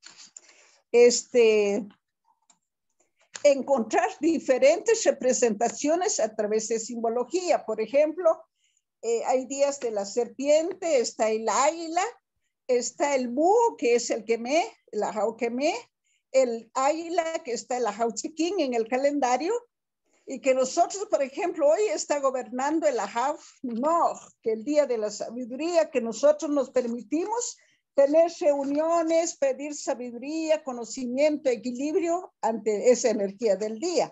encontrar diferentes representaciones a través de simbología. Por ejemplo, hay días de la serpiente, está el águila, está el búho, que es el quemé, el ajauquemé, el águila, que está el ajauchiquín en el calendario, y que nosotros, por ejemplo, hoy está gobernando el ajauf, no, que el día de la sabiduría, que nosotros nos permitimos tener reuniones, pedir sabiduría, conocimiento, equilibrio ante esa energía del día.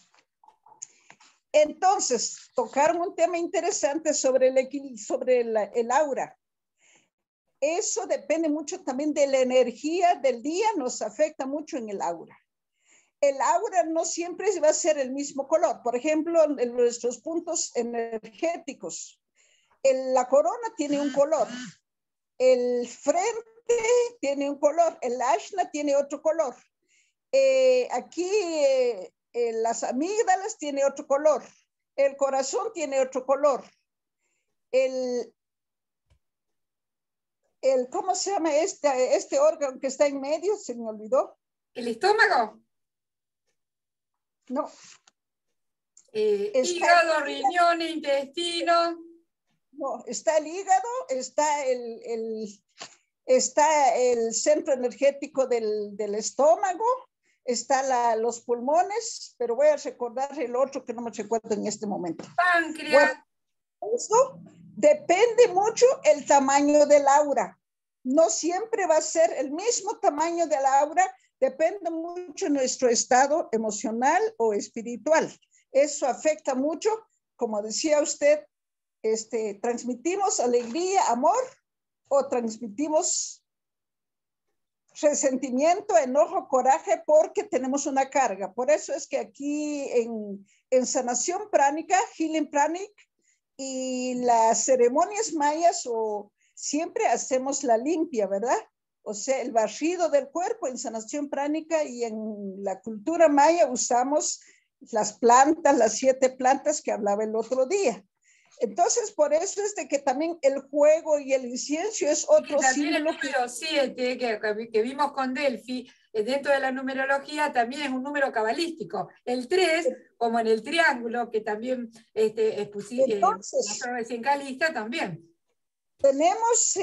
Entonces, tocaron un tema interesante sobre el aura. Eso depende mucho también de la energía del día, nos afecta mucho en el aura. El aura no siempre va a ser el mismo color. Por ejemplo, en nuestros puntos energéticos, la corona tiene un color, el frente tiene un color, el ashna tiene otro color. Aquí las amígdalas tiene otro color, el corazón tiene otro color, ¿cómo se llama este órgano que está en medio? Se me olvidó. ¿El estómago? No. Hígado, riñones, intestino. No, está el hígado, está el centro energético del estómago, está los pulmones, pero voy a recordar el otro que no me recuerdo en este momento. Páncreas. Eso depende mucho el tamaño del aura. No siempre va a ser el mismo tamaño del aura, depende mucho de nuestro estado emocional o espiritual. Eso afecta mucho, como decía usted, transmitimos alegría, amor, o transmitimos resentimiento, enojo, coraje, porque tenemos una carga. Por eso es que aquí en sanación pránica, healing pranic, y las ceremonias mayas siempre hacemos la limpia, ¿verdad? O sea, el barrido del cuerpo en sanación pránica, y en la cultura maya usamos las plantas, las 7 plantas que hablaba el otro día. Entonces, por eso es de que también el fuego y el incienso es otro también símbolo. El número 7 que vimos con Delphi, dentro de la numerología, también es un número cabalístico. El 3, como en el triángulo, que también entonces, recién calista, también. Tenemos,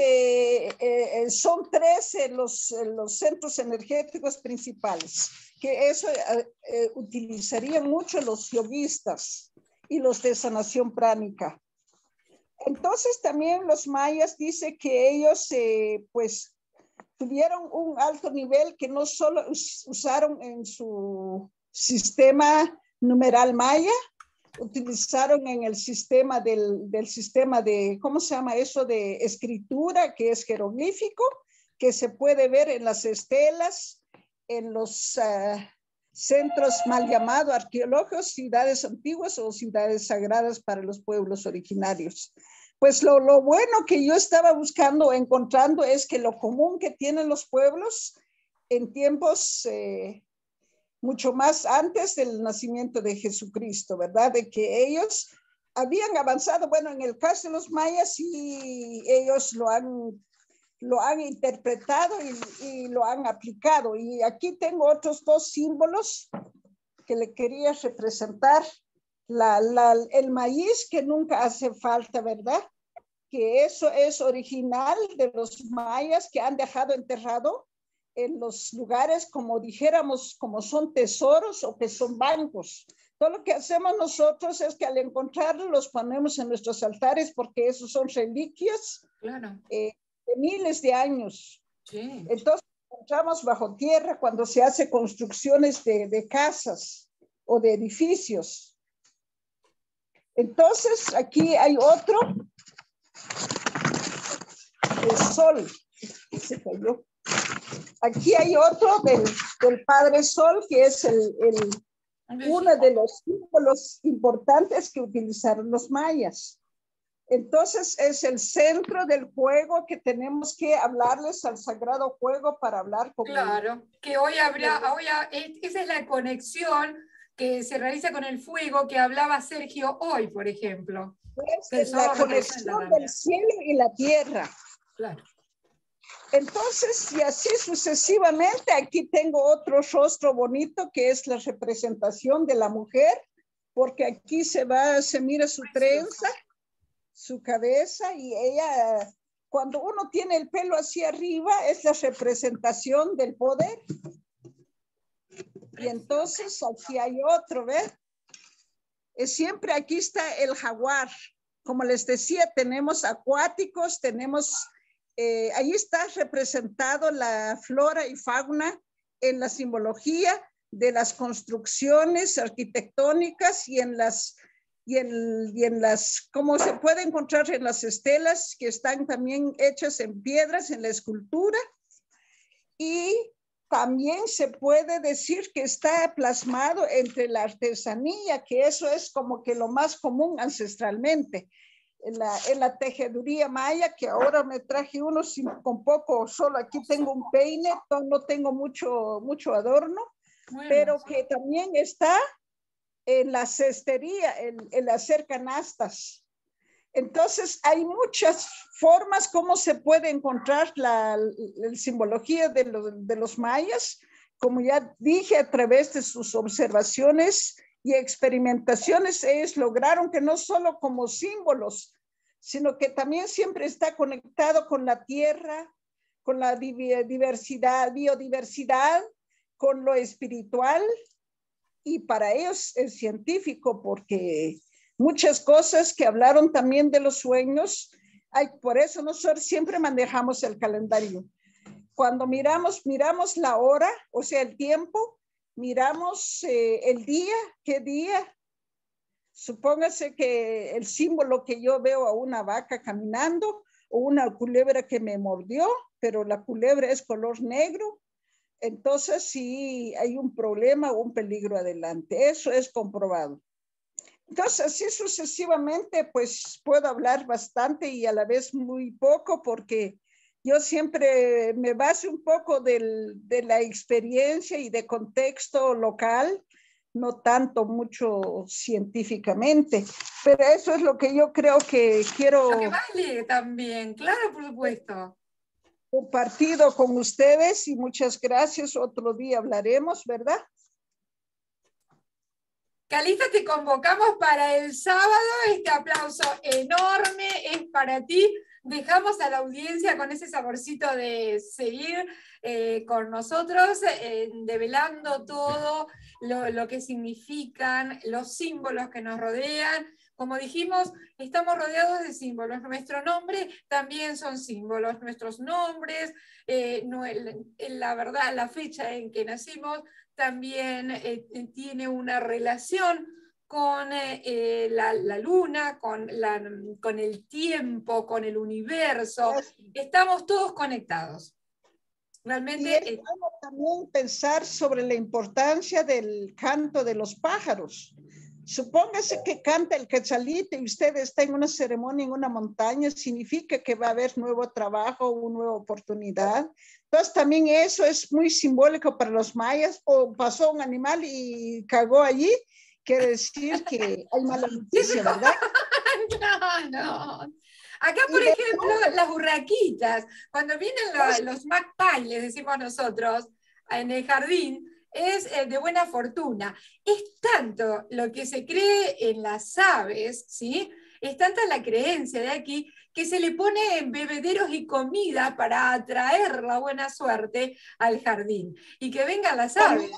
son 13 los centros energéticos principales, que eso utilizarían mucho los yoguistas y los de sanación pránica. Entonces también los mayas dicen que ellos pues tuvieron un alto nivel que no solo usaron en su sistema numeral maya, utilizaron en el sistema del sistema de, ¿cómo se llama eso? De escritura, que es jeroglífico, que se puede ver en las estelas, en los centros mal llamados arqueológicos, ciudades antiguas o ciudades sagradas para los pueblos originarios. Pues lo bueno que yo estaba buscando, encontrando, es que lo común que tienen los pueblos en tiempos mucho más antes del nacimiento de Jesucristo, ¿verdad? De que ellos habían avanzado, bueno, en el caso de los mayas, sí, ellos lo han interpretado y lo han aplicado. Y aquí tengo otros 2 símbolos que le quería representar. El maíz, que nunca hace falta, ¿verdad? Que eso es original de los mayas, que han dejado enterrado en los lugares, como dijéramos, como son tesoros o que son bancos. Todo lo que hacemos nosotros es que al encontrarlos los ponemos en nuestros altares, porque esos son reliquias, claro, de miles de años. Sí. Entonces encontramos bajo tierra cuando se hace construcciones de casas o de edificios. Entonces aquí hay otro, el sol, se cayó. Aquí hay otro del Padre Sol, que es uno de los símbolos importantes que utilizaron los mayas. Entonces es el centro del fuego, que tenemos que hablarles al sagrado fuego para hablar con claro, que esa es la conexión que se realiza con el fuego que hablaba Sergio hoy, por ejemplo. Es la conexión del cielo y la tierra. Claro. Entonces, y así sucesivamente, aquí tengo otro rostro bonito, que es la representación de la mujer, porque aquí se mira su trenza, su cabeza, y ella, cuando uno tiene el pelo hacia arriba, es la representación del poder. Y entonces aquí hay otro, ¿ves? Siempre aquí está el jaguar. Como les decía, tenemos acuáticos, tenemos... ahí está representado la flora y fauna en la simbología de las construcciones arquitectónicas y en las, como se puede encontrar en las estelas, que están también hechas en piedras, en la escultura. Y también se puede decir que está plasmado entre la artesanía, que eso es como que lo más común ancestralmente. En la tejeduría maya, que ahora me traje unos con poco, solo aquí tengo un peine, no tengo mucho adorno, bueno, pero que también está en la cestería, en hacer canastas. Entonces hay muchas formas como se puede encontrar la simbología de los mayas, como ya dije, a través de sus observaciones y experimentaciones. Ellos lograron que no solo como símbolos, sino que también siempre está conectado con la tierra, con la biodiversidad, con lo espiritual, y para ellos es científico, porque muchas cosas que hablaron también de los sueños. Por eso nosotros siempre manejamos el calendario. Cuando miramos la hora, o sea, el tiempo, miramos el día, qué día. Supóngase que el símbolo que yo veo a una vaca caminando o una culebra que me mordió, pero la culebra es color negro, entonces sí hay un problema o un peligro adelante. Eso es comprobado. Entonces, así sucesivamente, pues puedo hablar bastante y a la vez muy poco, porque yo siempre me baso un poco de la experiencia y de contexto local, no tanto mucho científicamente, pero eso es lo que yo creo que quiero... Lo que vale también, claro, por supuesto. Compartido con ustedes y muchas gracias. Otro día hablaremos, ¿verdad? Calista, te convocamos para el sábado. Este aplauso enorme es para ti. Dejamos a la audiencia con ese saborcito de seguir con nosotros, develando todo lo que significan los símbolos que nos rodean. Como dijimos, estamos rodeados de símbolos. Nuestro nombre también son símbolos. Nuestros nombres, la verdad, la fecha en que nacimos, también tiene una relación con la luna, con el tiempo, con el universo. Estamos todos conectados. Realmente. Y es bueno también pensar sobre la importancia del canto de los pájaros. Supóngase que canta el quetzalito y usted está en una ceremonia en una montaña, significa que va a haber nuevo trabajo, una nueva oportunidad. Entonces también eso es muy simbólico para los mayas. O pasó un animal y cagó allí, quiere decir que hay mala noticia, ¿verdad? No. Acá, por ejemplo, las urraquitas, cuando vienen los magpies, les decimos nosotros, en el jardín, es de buena fortuna. Es tanto lo que se cree en las aves, ¿sí? Es tanta la creencia de aquí que se le pone en bebederos y comida para atraer la buena suerte al jardín y que vengan las aves.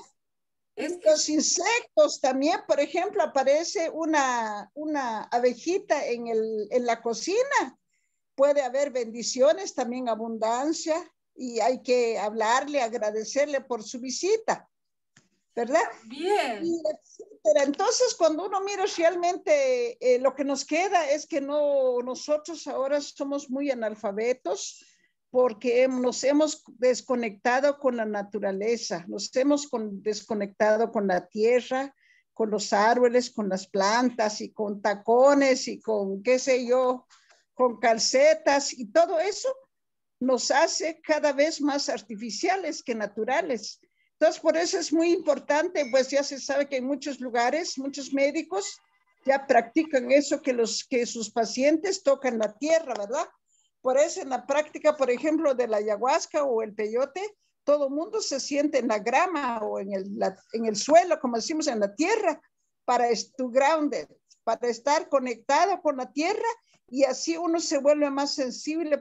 Los insectos también, por ejemplo, aparece una abejita en la cocina. Puede haber bendiciones, también abundancia, y hay que hablarle, agradecerle por su visita, ¿verdad? Bien. Entonces, cuando uno mira realmente lo que nos queda es que nosotros ahora somos muy analfabetos, porque nos hemos desconectado con la naturaleza, nos hemos desconectado con la tierra, con los árboles, con las plantas y con tacones y con qué sé yo, con calcetas, y todo eso nos hace cada vez más artificiales que naturales. Entonces, por eso es muy importante, pues ya se sabe que en muchos lugares, muchos médicos ya practican eso, que sus pacientes tocan la tierra, ¿verdad? Por eso en la práctica, por ejemplo, de la ayahuasca o el peyote, todo el mundo se siente en la grama o en el suelo, como decimos, en la tierra, para grounded, para estar conectado con la tierra, y así uno se vuelve más sensible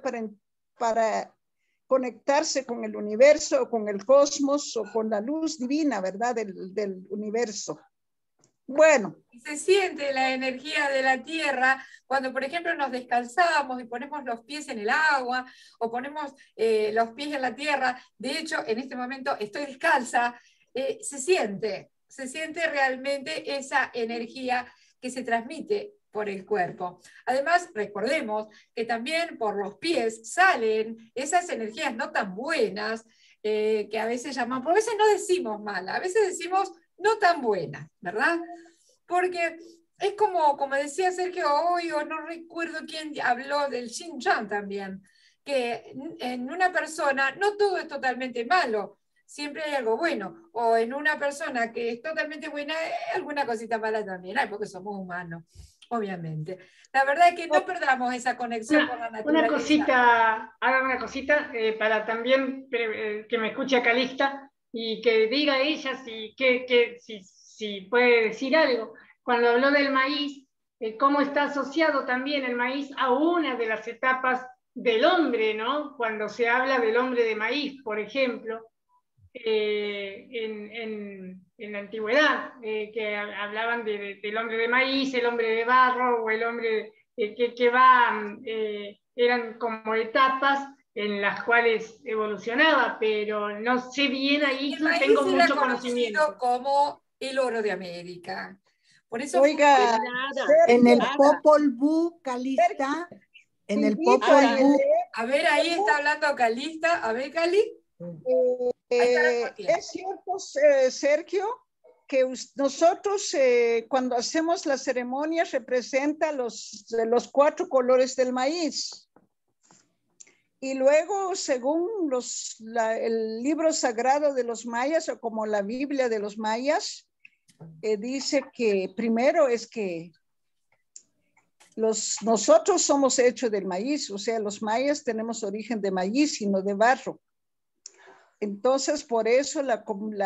para conectarse con el universo, o con el cosmos, o con la luz divina, ¿verdad? Del universo. Bueno. Se siente la energía de la tierra cuando, por ejemplo, nos descalzamos y ponemos los pies en el agua o ponemos los pies en la tierra. De hecho, en este momento estoy descalza. Se siente realmente esa energía que se transmite por el cuerpo. Además, recordemos que también por los pies salen esas energías no tan buenas que a veces llamamos, por veces no decimos malas, a veces decimos no tan buenas, ¿verdad? Porque es como decía Sergio hoy, o no recuerdo quién habló del Xinjiang también, que en una persona no todo es totalmente malo, siempre hay algo bueno, o en una persona que es totalmente buena, alguna cosita mala también hay, porque somos humanos, obviamente. La verdad es que no perdamos esa conexión con la naturaleza. Haga una cosita para también que me escuche Calista y que diga ella si puede decir algo. Cuando habló del maíz, cómo está asociado también el maíz a una de las etapas del hombre, ¿no? Cuando se habla del hombre de maíz, por ejemplo, en la antigüedad, que hablaban del hombre de maíz, el hombre de barro, o el hombre que va, eran como etapas en las cuales evolucionaba, pero no sé bien ahí, El no maíz tengo era mucho conocido conocimiento. como el oro de América. Por eso Oiga, En el Ada. Popol Vuh, Calista, en el invito Popol a Vuh. a ver, ahí está hablando Calista. A ver, Cali. Ahí está la copia. es cierto, Sergio, que nosotros cuando hacemos las ceremonias representa los 4 colores del maíz. Y luego, según el libro sagrado de los mayas, o como la Biblia de los mayas, dice que primero es que nosotros somos hechos del maíz, o sea, los mayas tenemos origen de maíz y no de barro. Entonces, por eso la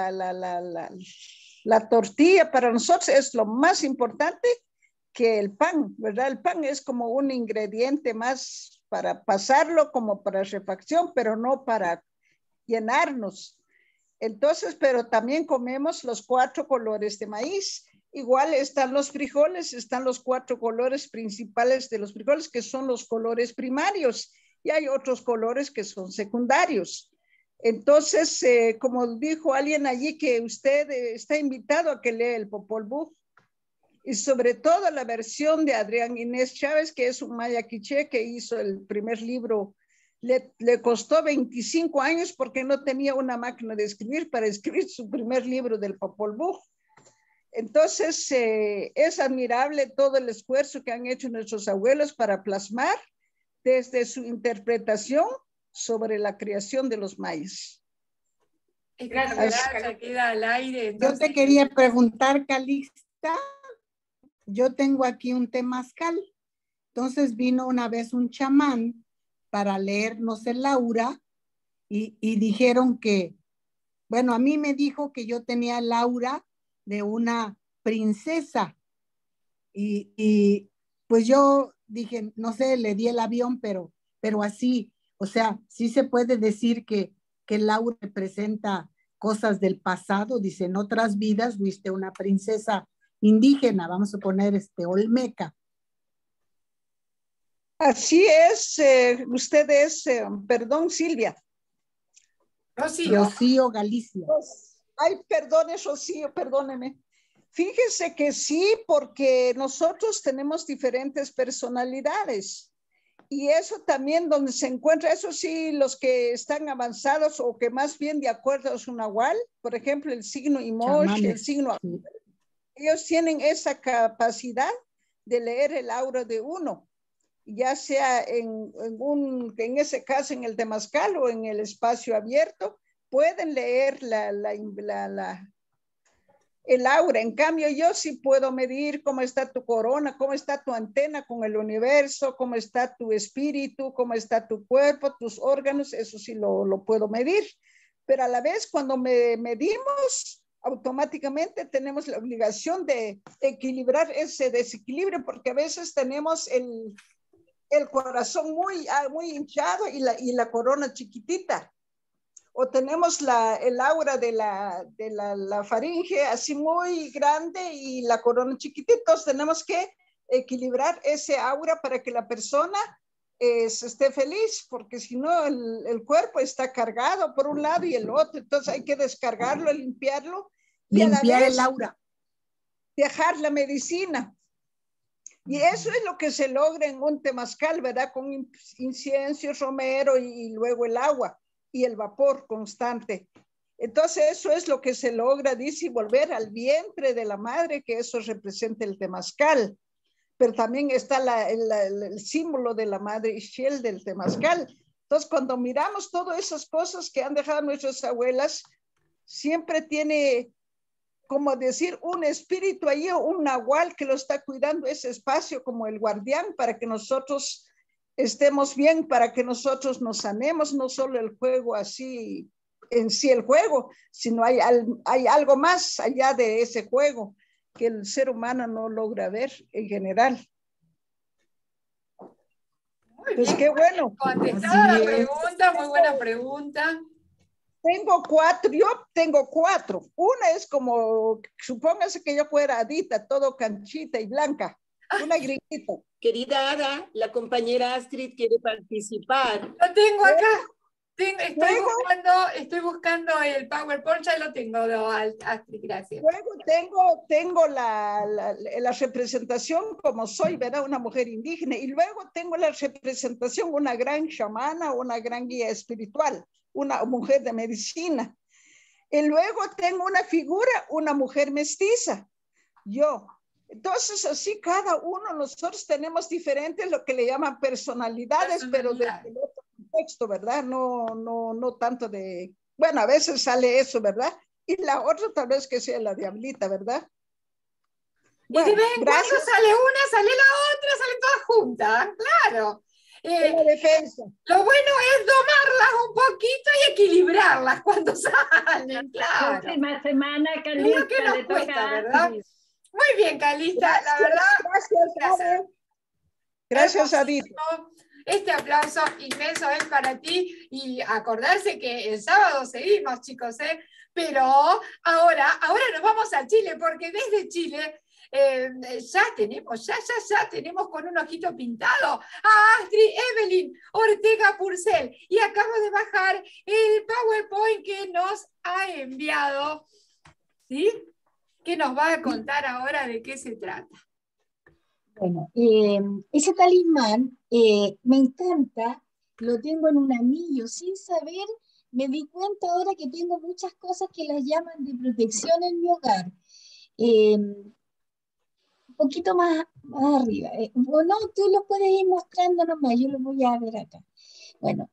tortilla para nosotros es lo más importante que el pan, ¿verdad? El pan es como un ingrediente más para pasarlo, como para refacción, pero no para llenarnos. Entonces, pero también comemos los 4 colores de maíz. Igual están los frijoles, están los 4 colores principales de los frijoles, que son los colores primarios, y hay otros colores que son secundarios. Entonces, como dijo alguien allí, que usted está invitado a que lea el Popol Vuh, y sobre todo la versión de Adrián Inés Chávez, que es un maya quiché que hizo el primer libro. Le costó 25 años porque no tenía una máquina de escribir para escribir su primer libro del Popol Vuh. Entonces, es admirable todo el esfuerzo que han hecho nuestros abuelos para plasmar desde su interpretación sobre la creación de los mayas. Gracias. Ya queda al aire. Entonces... Yo te quería preguntar, Calista, yo tengo aquí un temazcal. Entonces vino una vez un chamán para leernos el aura y dijeron que, bueno, a mí me dijo que yo tenía el aura de una princesa y pues yo dije, no sé, le di el avión, pero así, o sea, sí se puede decir que el aura representa cosas del pasado. Dice, en otras vidas fuiste una princesa indígena, vamos a poner olmeca. Así es, usted es, perdón, Silvia. Rocío Galicia. Ay, perdone, Rocío, perdóneme. Fíjese que sí, porque nosotros tenemos diferentes personalidades. Y eso también donde se encuentra, eso sí, los que están avanzados o que más bien de acuerdo a su nahual, por ejemplo, el signo Imosh, el signo... Sí. Ellos tienen esa capacidad de leer el aura de uno, ya sea en ese caso en el temazcal o en el espacio abierto, pueden leer el aura. En cambio, yo sí puedo medir cómo está tu corona, cómo está tu antena con el universo, cómo está tu espíritu, cómo está tu cuerpo, tus órganos, eso sí lo puedo medir. Pero a la vez, cuando medimos, automáticamente tenemos la obligación de equilibrar ese desequilibrio, porque a veces tenemos el corazón muy hinchado y la corona chiquitita. O tenemos el aura de la faringe así muy grande y la corona chiquitita. Entonces tenemos que equilibrar ese aura para que la persona esté feliz, porque si no el cuerpo está cargado por un lado y el otro. Entonces hay que descargarlo, limpiarlo. Limpiar el aura. Dejar la medicina. Y eso es lo que se logra en un temazcal, ¿verdad? Con incienso, romero y luego el agua y el vapor constante. Entonces eso es lo que se logra, dice, volver al vientre de la madre, que eso representa el temazcal. Pero también está el símbolo de la madre Ixchel del temazcal. Entonces cuando miramos todas esas cosas que han dejado nuestras abuelas, siempre tiene, como decir, un espíritu ahí, un nahual que lo está cuidando ese espacio como el guardián, para que nosotros estemos bien, para que nosotros nos sanemos, no solo el juego así en sí el juego, sino hay algo más allá de ese juego que el ser humano no logra ver en general. Muy bien, qué bueno. Contestada la pregunta, muy buena pregunta. Tengo cuatro, yo tengo cuatro. Una es como, supóngase que yo fuera Adita, todo canchita y blanca, una gringuita. Querida Ada, la compañera Astrid quiere participar. Lo tengo acá. Estoy buscando el PowerPoint, ya lo tengo, Astrid, gracias. Luego tengo la representación como soy, ¿verdad? Una mujer indígena. Y luego tengo la representación, una gran chamana, una gran guía espiritual, una mujer de medicina. Y luego tengo una figura, una mujer mestiza, yo. Entonces, así cada uno, nosotros tenemos diferentes, lo que le llaman personalidades, pero desde el otro contexto, ¿verdad? No tanto de, bueno, a veces sale eso, ¿verdad? Y la otra tal vez que sea la diablita, ¿verdad? Bueno, y de vez en cuando sale una, sale la otra, salen todas juntas, claro. La defensa. Lo bueno es domarlas un poquito y equilibrarlas cuando salen, claro. La próxima semana, Calista, es que nos le cuesta, toca, ¿verdad? Muy bien, Calista, la verdad. Gracias, Adit. Este aplauso inmenso es para ti y acordarse que el sábado seguimos, chicos, pero ahora nos vamos a Chile, porque desde Chile ya tenemos con un ojito pintado a Astrid Evelyn Ortega Purcell y acabo de bajar el PowerPoint que nos ha enviado, ¿sí? Que nos va a contar ahora de qué se trata. Bueno, ese talismán me encanta, lo tengo en un anillo, sin saber, me di cuenta ahora que tengo muchas cosas que las llaman de protección en mi hogar. Un poquito más arriba, o no, tú lo puedes ir mostrando nomás, yo lo voy a ver acá. Bueno,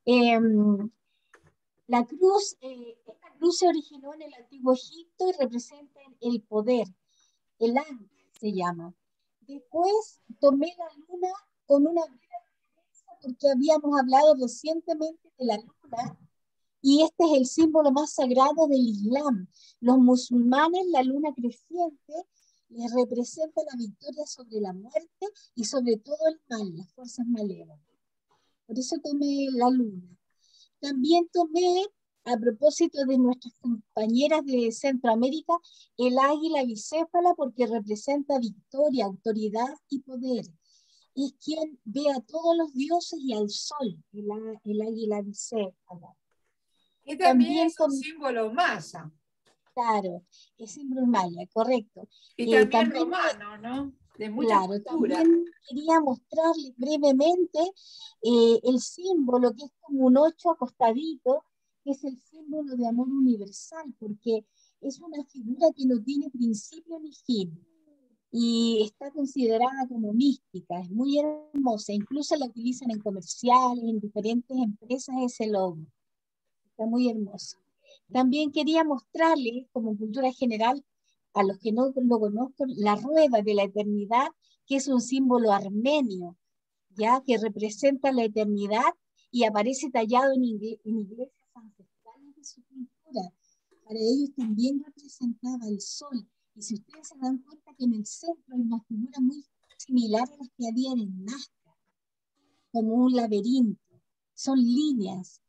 la cruz, esta cruz se originó en el Antiguo Egipto y representa el poder, el ángel se llama. Después tomé la luna con una breve referencia porque habíamos hablado recientemente de la luna y este es el símbolo más sagrado del Islam. Los musulmanes, la luna creciente les representa la victoria sobre la muerte y sobre todo el mal, las fuerzas malévolas. Por eso tomé la luna. También tomé, a propósito de nuestras compañeras de Centroamérica, el águila bicéfala porque representa victoria, autoridad y poder. Es quien ve a todos los dioses y al sol, el águila bicéfala. Y también es un símbolo maya. Claro, es símbolo maya, correcto. Y también romano, ¿no? De mucha cultura. También quería mostrarles brevemente el símbolo que es como un 8 acostadito, que es el símbolo de amor universal, porque es una figura que no tiene principio ni fin y está considerada como mística, es muy hermosa, incluso la utilizan en comerciales, en diferentes empresas ese logo, está muy hermoso. También quería mostrarles como cultura general, a los que no lo conozcan, la rueda de la eternidad, que es un símbolo armenio, ya que representa la eternidad y aparece tallado en iglesias ancestrales de su cultura. Para ellos también representaba el sol. Y si ustedes se dan cuenta que en el centro hay una figura muy similar a las que había en Nazca, como un laberinto. Son líneas.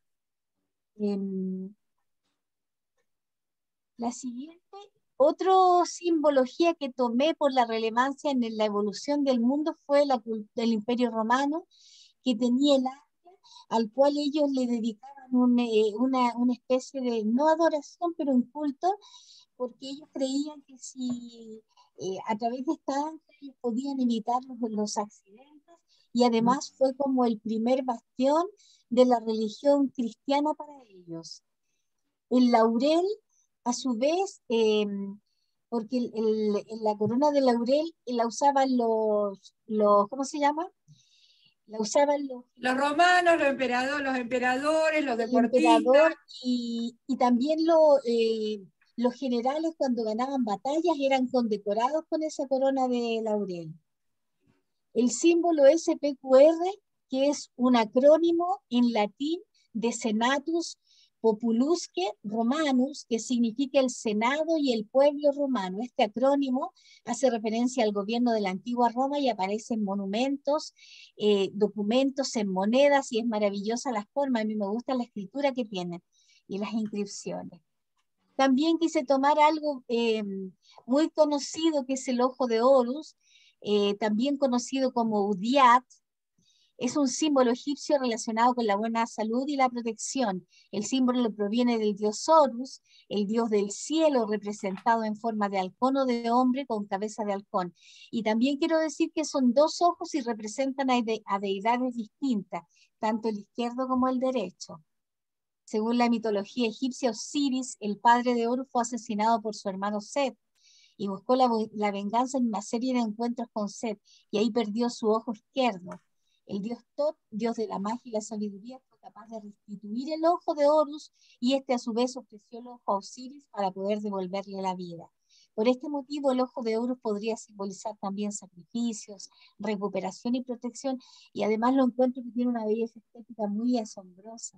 La siguiente, otra simbología que tomé por la relevancia en la evolución del mundo fue del Imperio Romano, que tenía el águila, al cual ellos le dedicaban una especie de, no adoración, pero un culto, porque ellos creían que si a través de esta ángel podían evitar los accidentes, y además fue como el primer bastión de la religión cristiana para ellos. El laurel, a su vez, porque la corona de laurel la usaban los ¿cómo se llama? La usaban los romanos, los emperadores, los deportistas. Y también los generales cuando ganaban batallas eran condecorados con esa corona de laurel. El símbolo SPQR, que es un acrónimo en latín de Senatus Populusque Romanus, que significa el Senado y el pueblo romano. Este acrónimo hace referencia al gobierno de la antigua Roma y aparece en monumentos, documentos, en monedas, y es maravillosa la forma. A mí me gusta la escritura que tienen. y las inscripciones. También quise tomar algo muy conocido, que es el ojo de Horus, también conocido como Udiat. Es un símbolo egipcio relacionado con la buena salud y la protección. El símbolo proviene del dios Horus, el dios del cielo, representado en forma de halcón o de hombre con cabeza de halcón. Y también quiero decir que son dos ojos y representan a deidades distintas, tanto el izquierdo como el derecho. Según la mitología egipcia, Osiris, el padre de Horus, fue asesinado por su hermano Set y buscó la venganza en una serie de encuentros con Set, y ahí perdió su ojo izquierdo. El dios Tot, dios de la magia y la sabiduría, fue capaz de restituir el ojo de Horus, y este a su vez ofreció el ojo a Osiris para poder devolverle la vida. Por este motivo, el ojo de Horus podría simbolizar también sacrificios, recuperación y protección, y además lo encuentro que tiene una belleza estética muy asombrosa.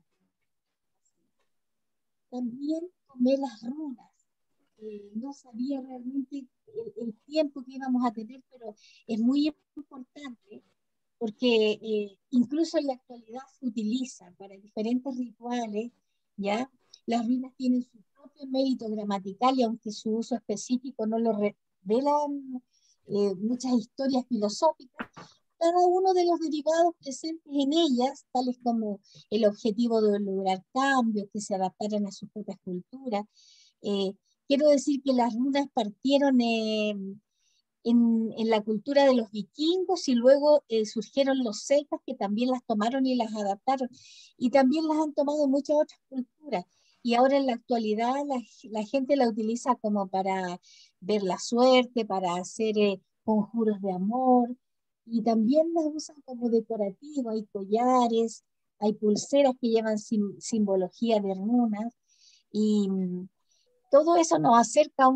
También tomé las runas. No sabía realmente el tiempo que íbamos a tener, pero es muy importante porque incluso en la actualidad se utilizan para diferentes rituales, ¿ya? Las runas tienen su propio mérito gramatical, y aunque su uso específico no lo revelan muchas historias filosóficas, cada uno de los derivados presentes en ellas, tales como el objetivo de lograr cambios que se adaptaran a sus propias culturas. Quiero decir que las runas partieron en la cultura de los vikingos, y luego surgieron los celtas, que también las tomaron y las adaptaron, y también las han tomado muchas otras culturas. Y ahora en la actualidad la gente la utiliza como para ver la suerte, para hacer conjuros de amor, y también las usan como decorativo. Hay collares, hay pulseras que llevan simbología de runas, y todo eso nos acerca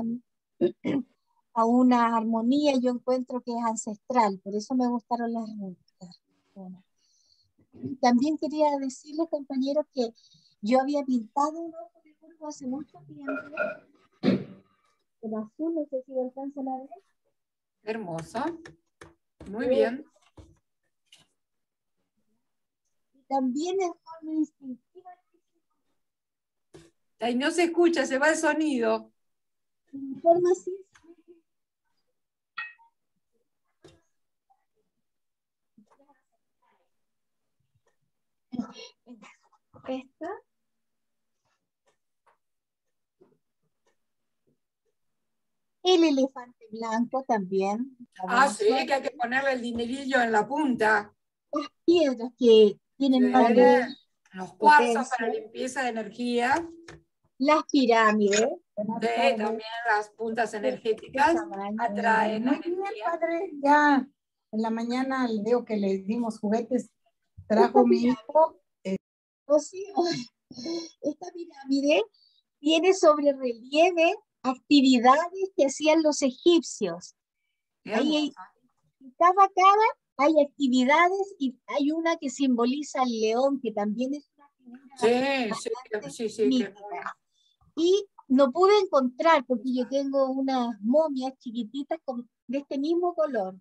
a una armonía, yo encuentro que es ancestral. Por eso me gustaron las runas. También quería decirles, compañeros, que yo había pintado un ojo de Horus hace mucho tiempo, en azul, no sé si lo alcanzan a ver. Hermoso. Muy bien. Y también en forma instintiva. Ahí no se escucha, se va el sonido. En forma así. Esta. El elefante blanco también. Ah, sí, que hay que ponerle el dinerillo en la punta. Las piedras que tienen más de los cuarzos para limpieza de energía. Las pirámides. Sí, también las puntas energéticas atraen muy bien, padre. Ya en la mañana le digo que le dimos juguetes. Trajo mi hijo. Esta pirámide tiene sobre relieve actividades que hacían los egipcios. Ahí en cada cara hay actividades, y hay una que simboliza al león, que también es una figura mítica. Y no pude encontrar, porque yo tengo unas momias chiquititas de este mismo color.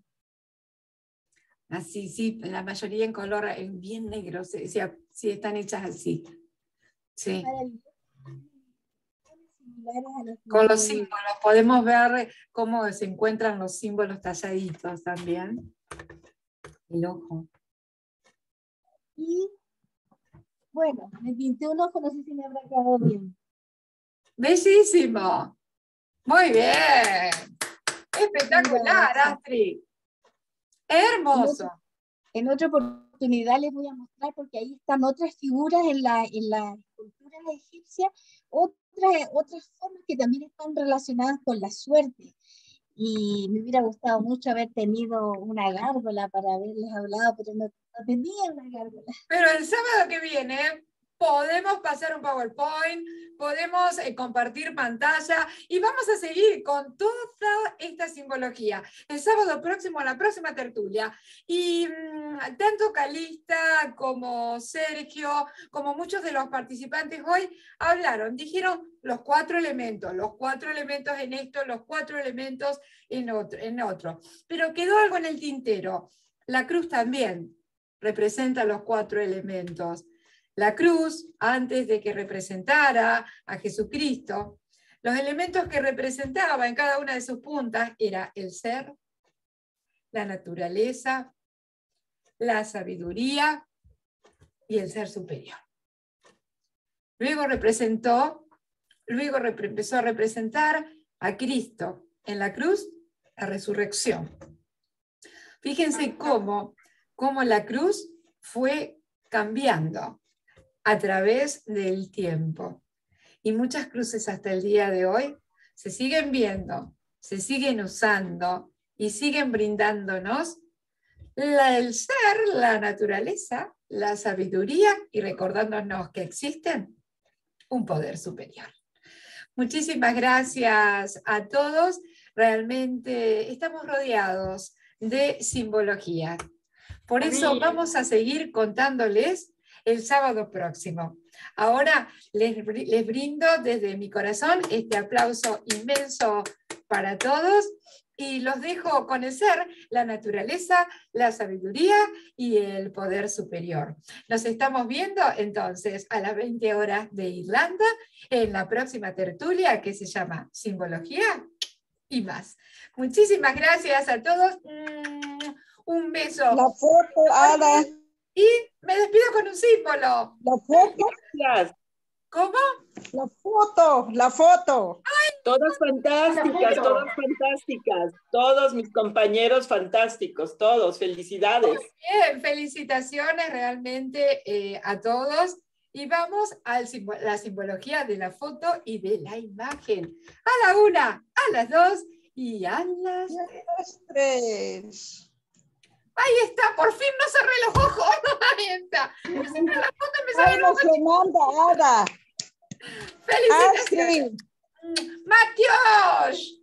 Así, sí, la mayoría en color bien negro, sí, están hechas así. Sí. Con los símbolos, podemos ver cómo se encuentran los símbolos talladitos también. El ojo. Y bueno, me pinté un ojo, no sé si me habrá quedado bien. Bellísimo. Muy bien. Espectacular, Astrid. Hermoso. En otra oportunidad les voy a mostrar, porque ahí están otras figuras en la escultura egipcia, otras formas que también están relacionadas con la suerte. Y me hubiera gustado mucho haber tenido una gárgola para haberles hablado, pero no tenía una gárgola. Pero el sábado que viene podemos pasar un PowerPoint, podemos compartir pantalla, y vamos a seguir con toda esta simbología. El sábado próximo, la próxima tertulia. Y tanto Calista como Sergio, como muchos de los participantes hoy, dijeron los 4 elementos en esto, los 4 elementos en otro. Pero quedó algo en el tintero. La cruz también representa los 4 elementos. La cruz, antes de que representara a Jesucristo, los elementos que representaba en cada una de sus puntas era el ser, la naturaleza, la sabiduría y el ser superior. Luego empezó a representar a Cristo en la cruz, la resurrección. Fíjense cómo la cruz fue cambiando a través del tiempo. Y muchas cruces hasta el día de hoy se siguen viendo, se siguen usando y siguen brindándonos el ser, la naturaleza, la sabiduría y recordándonos que existen un poder superior. Muchísimas gracias a todos. Realmente estamos rodeados de simbología. Por eso vamos a seguir contándoles el sábado próximo. Ahora les brindo desde mi corazón este aplauso inmenso para todos y los dejo conocer la naturaleza, la sabiduría y el poder superior. Nos estamos viendo entonces a las 20 horas de Irlanda en la próxima tertulia que se llama Simbología y más. Muchísimas gracias a todos. Un beso. La foto, Ada. Y me despido con un símbolo. La foto. Gracias. ¿Cómo? La foto. ¡Ay! Todas fantásticas, todas fantásticas. Todos mis compañeros fantásticos, todos. Felicidades. Muy bien, felicitaciones realmente a todos. Y vamos a la simbología de la foto y de la imagen. A la 1, a las 2 y a las 3. Ahí está, por fin no cerré los ojos. Ahí está. Siempre la foto me sale los ojos. Ada. Felicitaciones. Matios.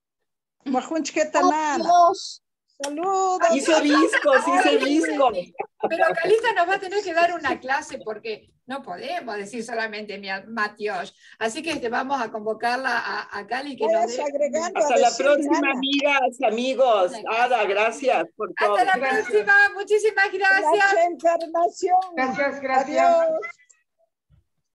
Matios. Saludos. Hice discos. Pero Calista nos va a tener que dar una clase porque no podemos decir solamente Matios. Así que vamos a convocarla a Cali. Que nos dé... Hasta la próxima, amigas, amigos. Ada, gracias por todo. Hasta la próxima. Muchísimas gracias. Gracias. Adiós.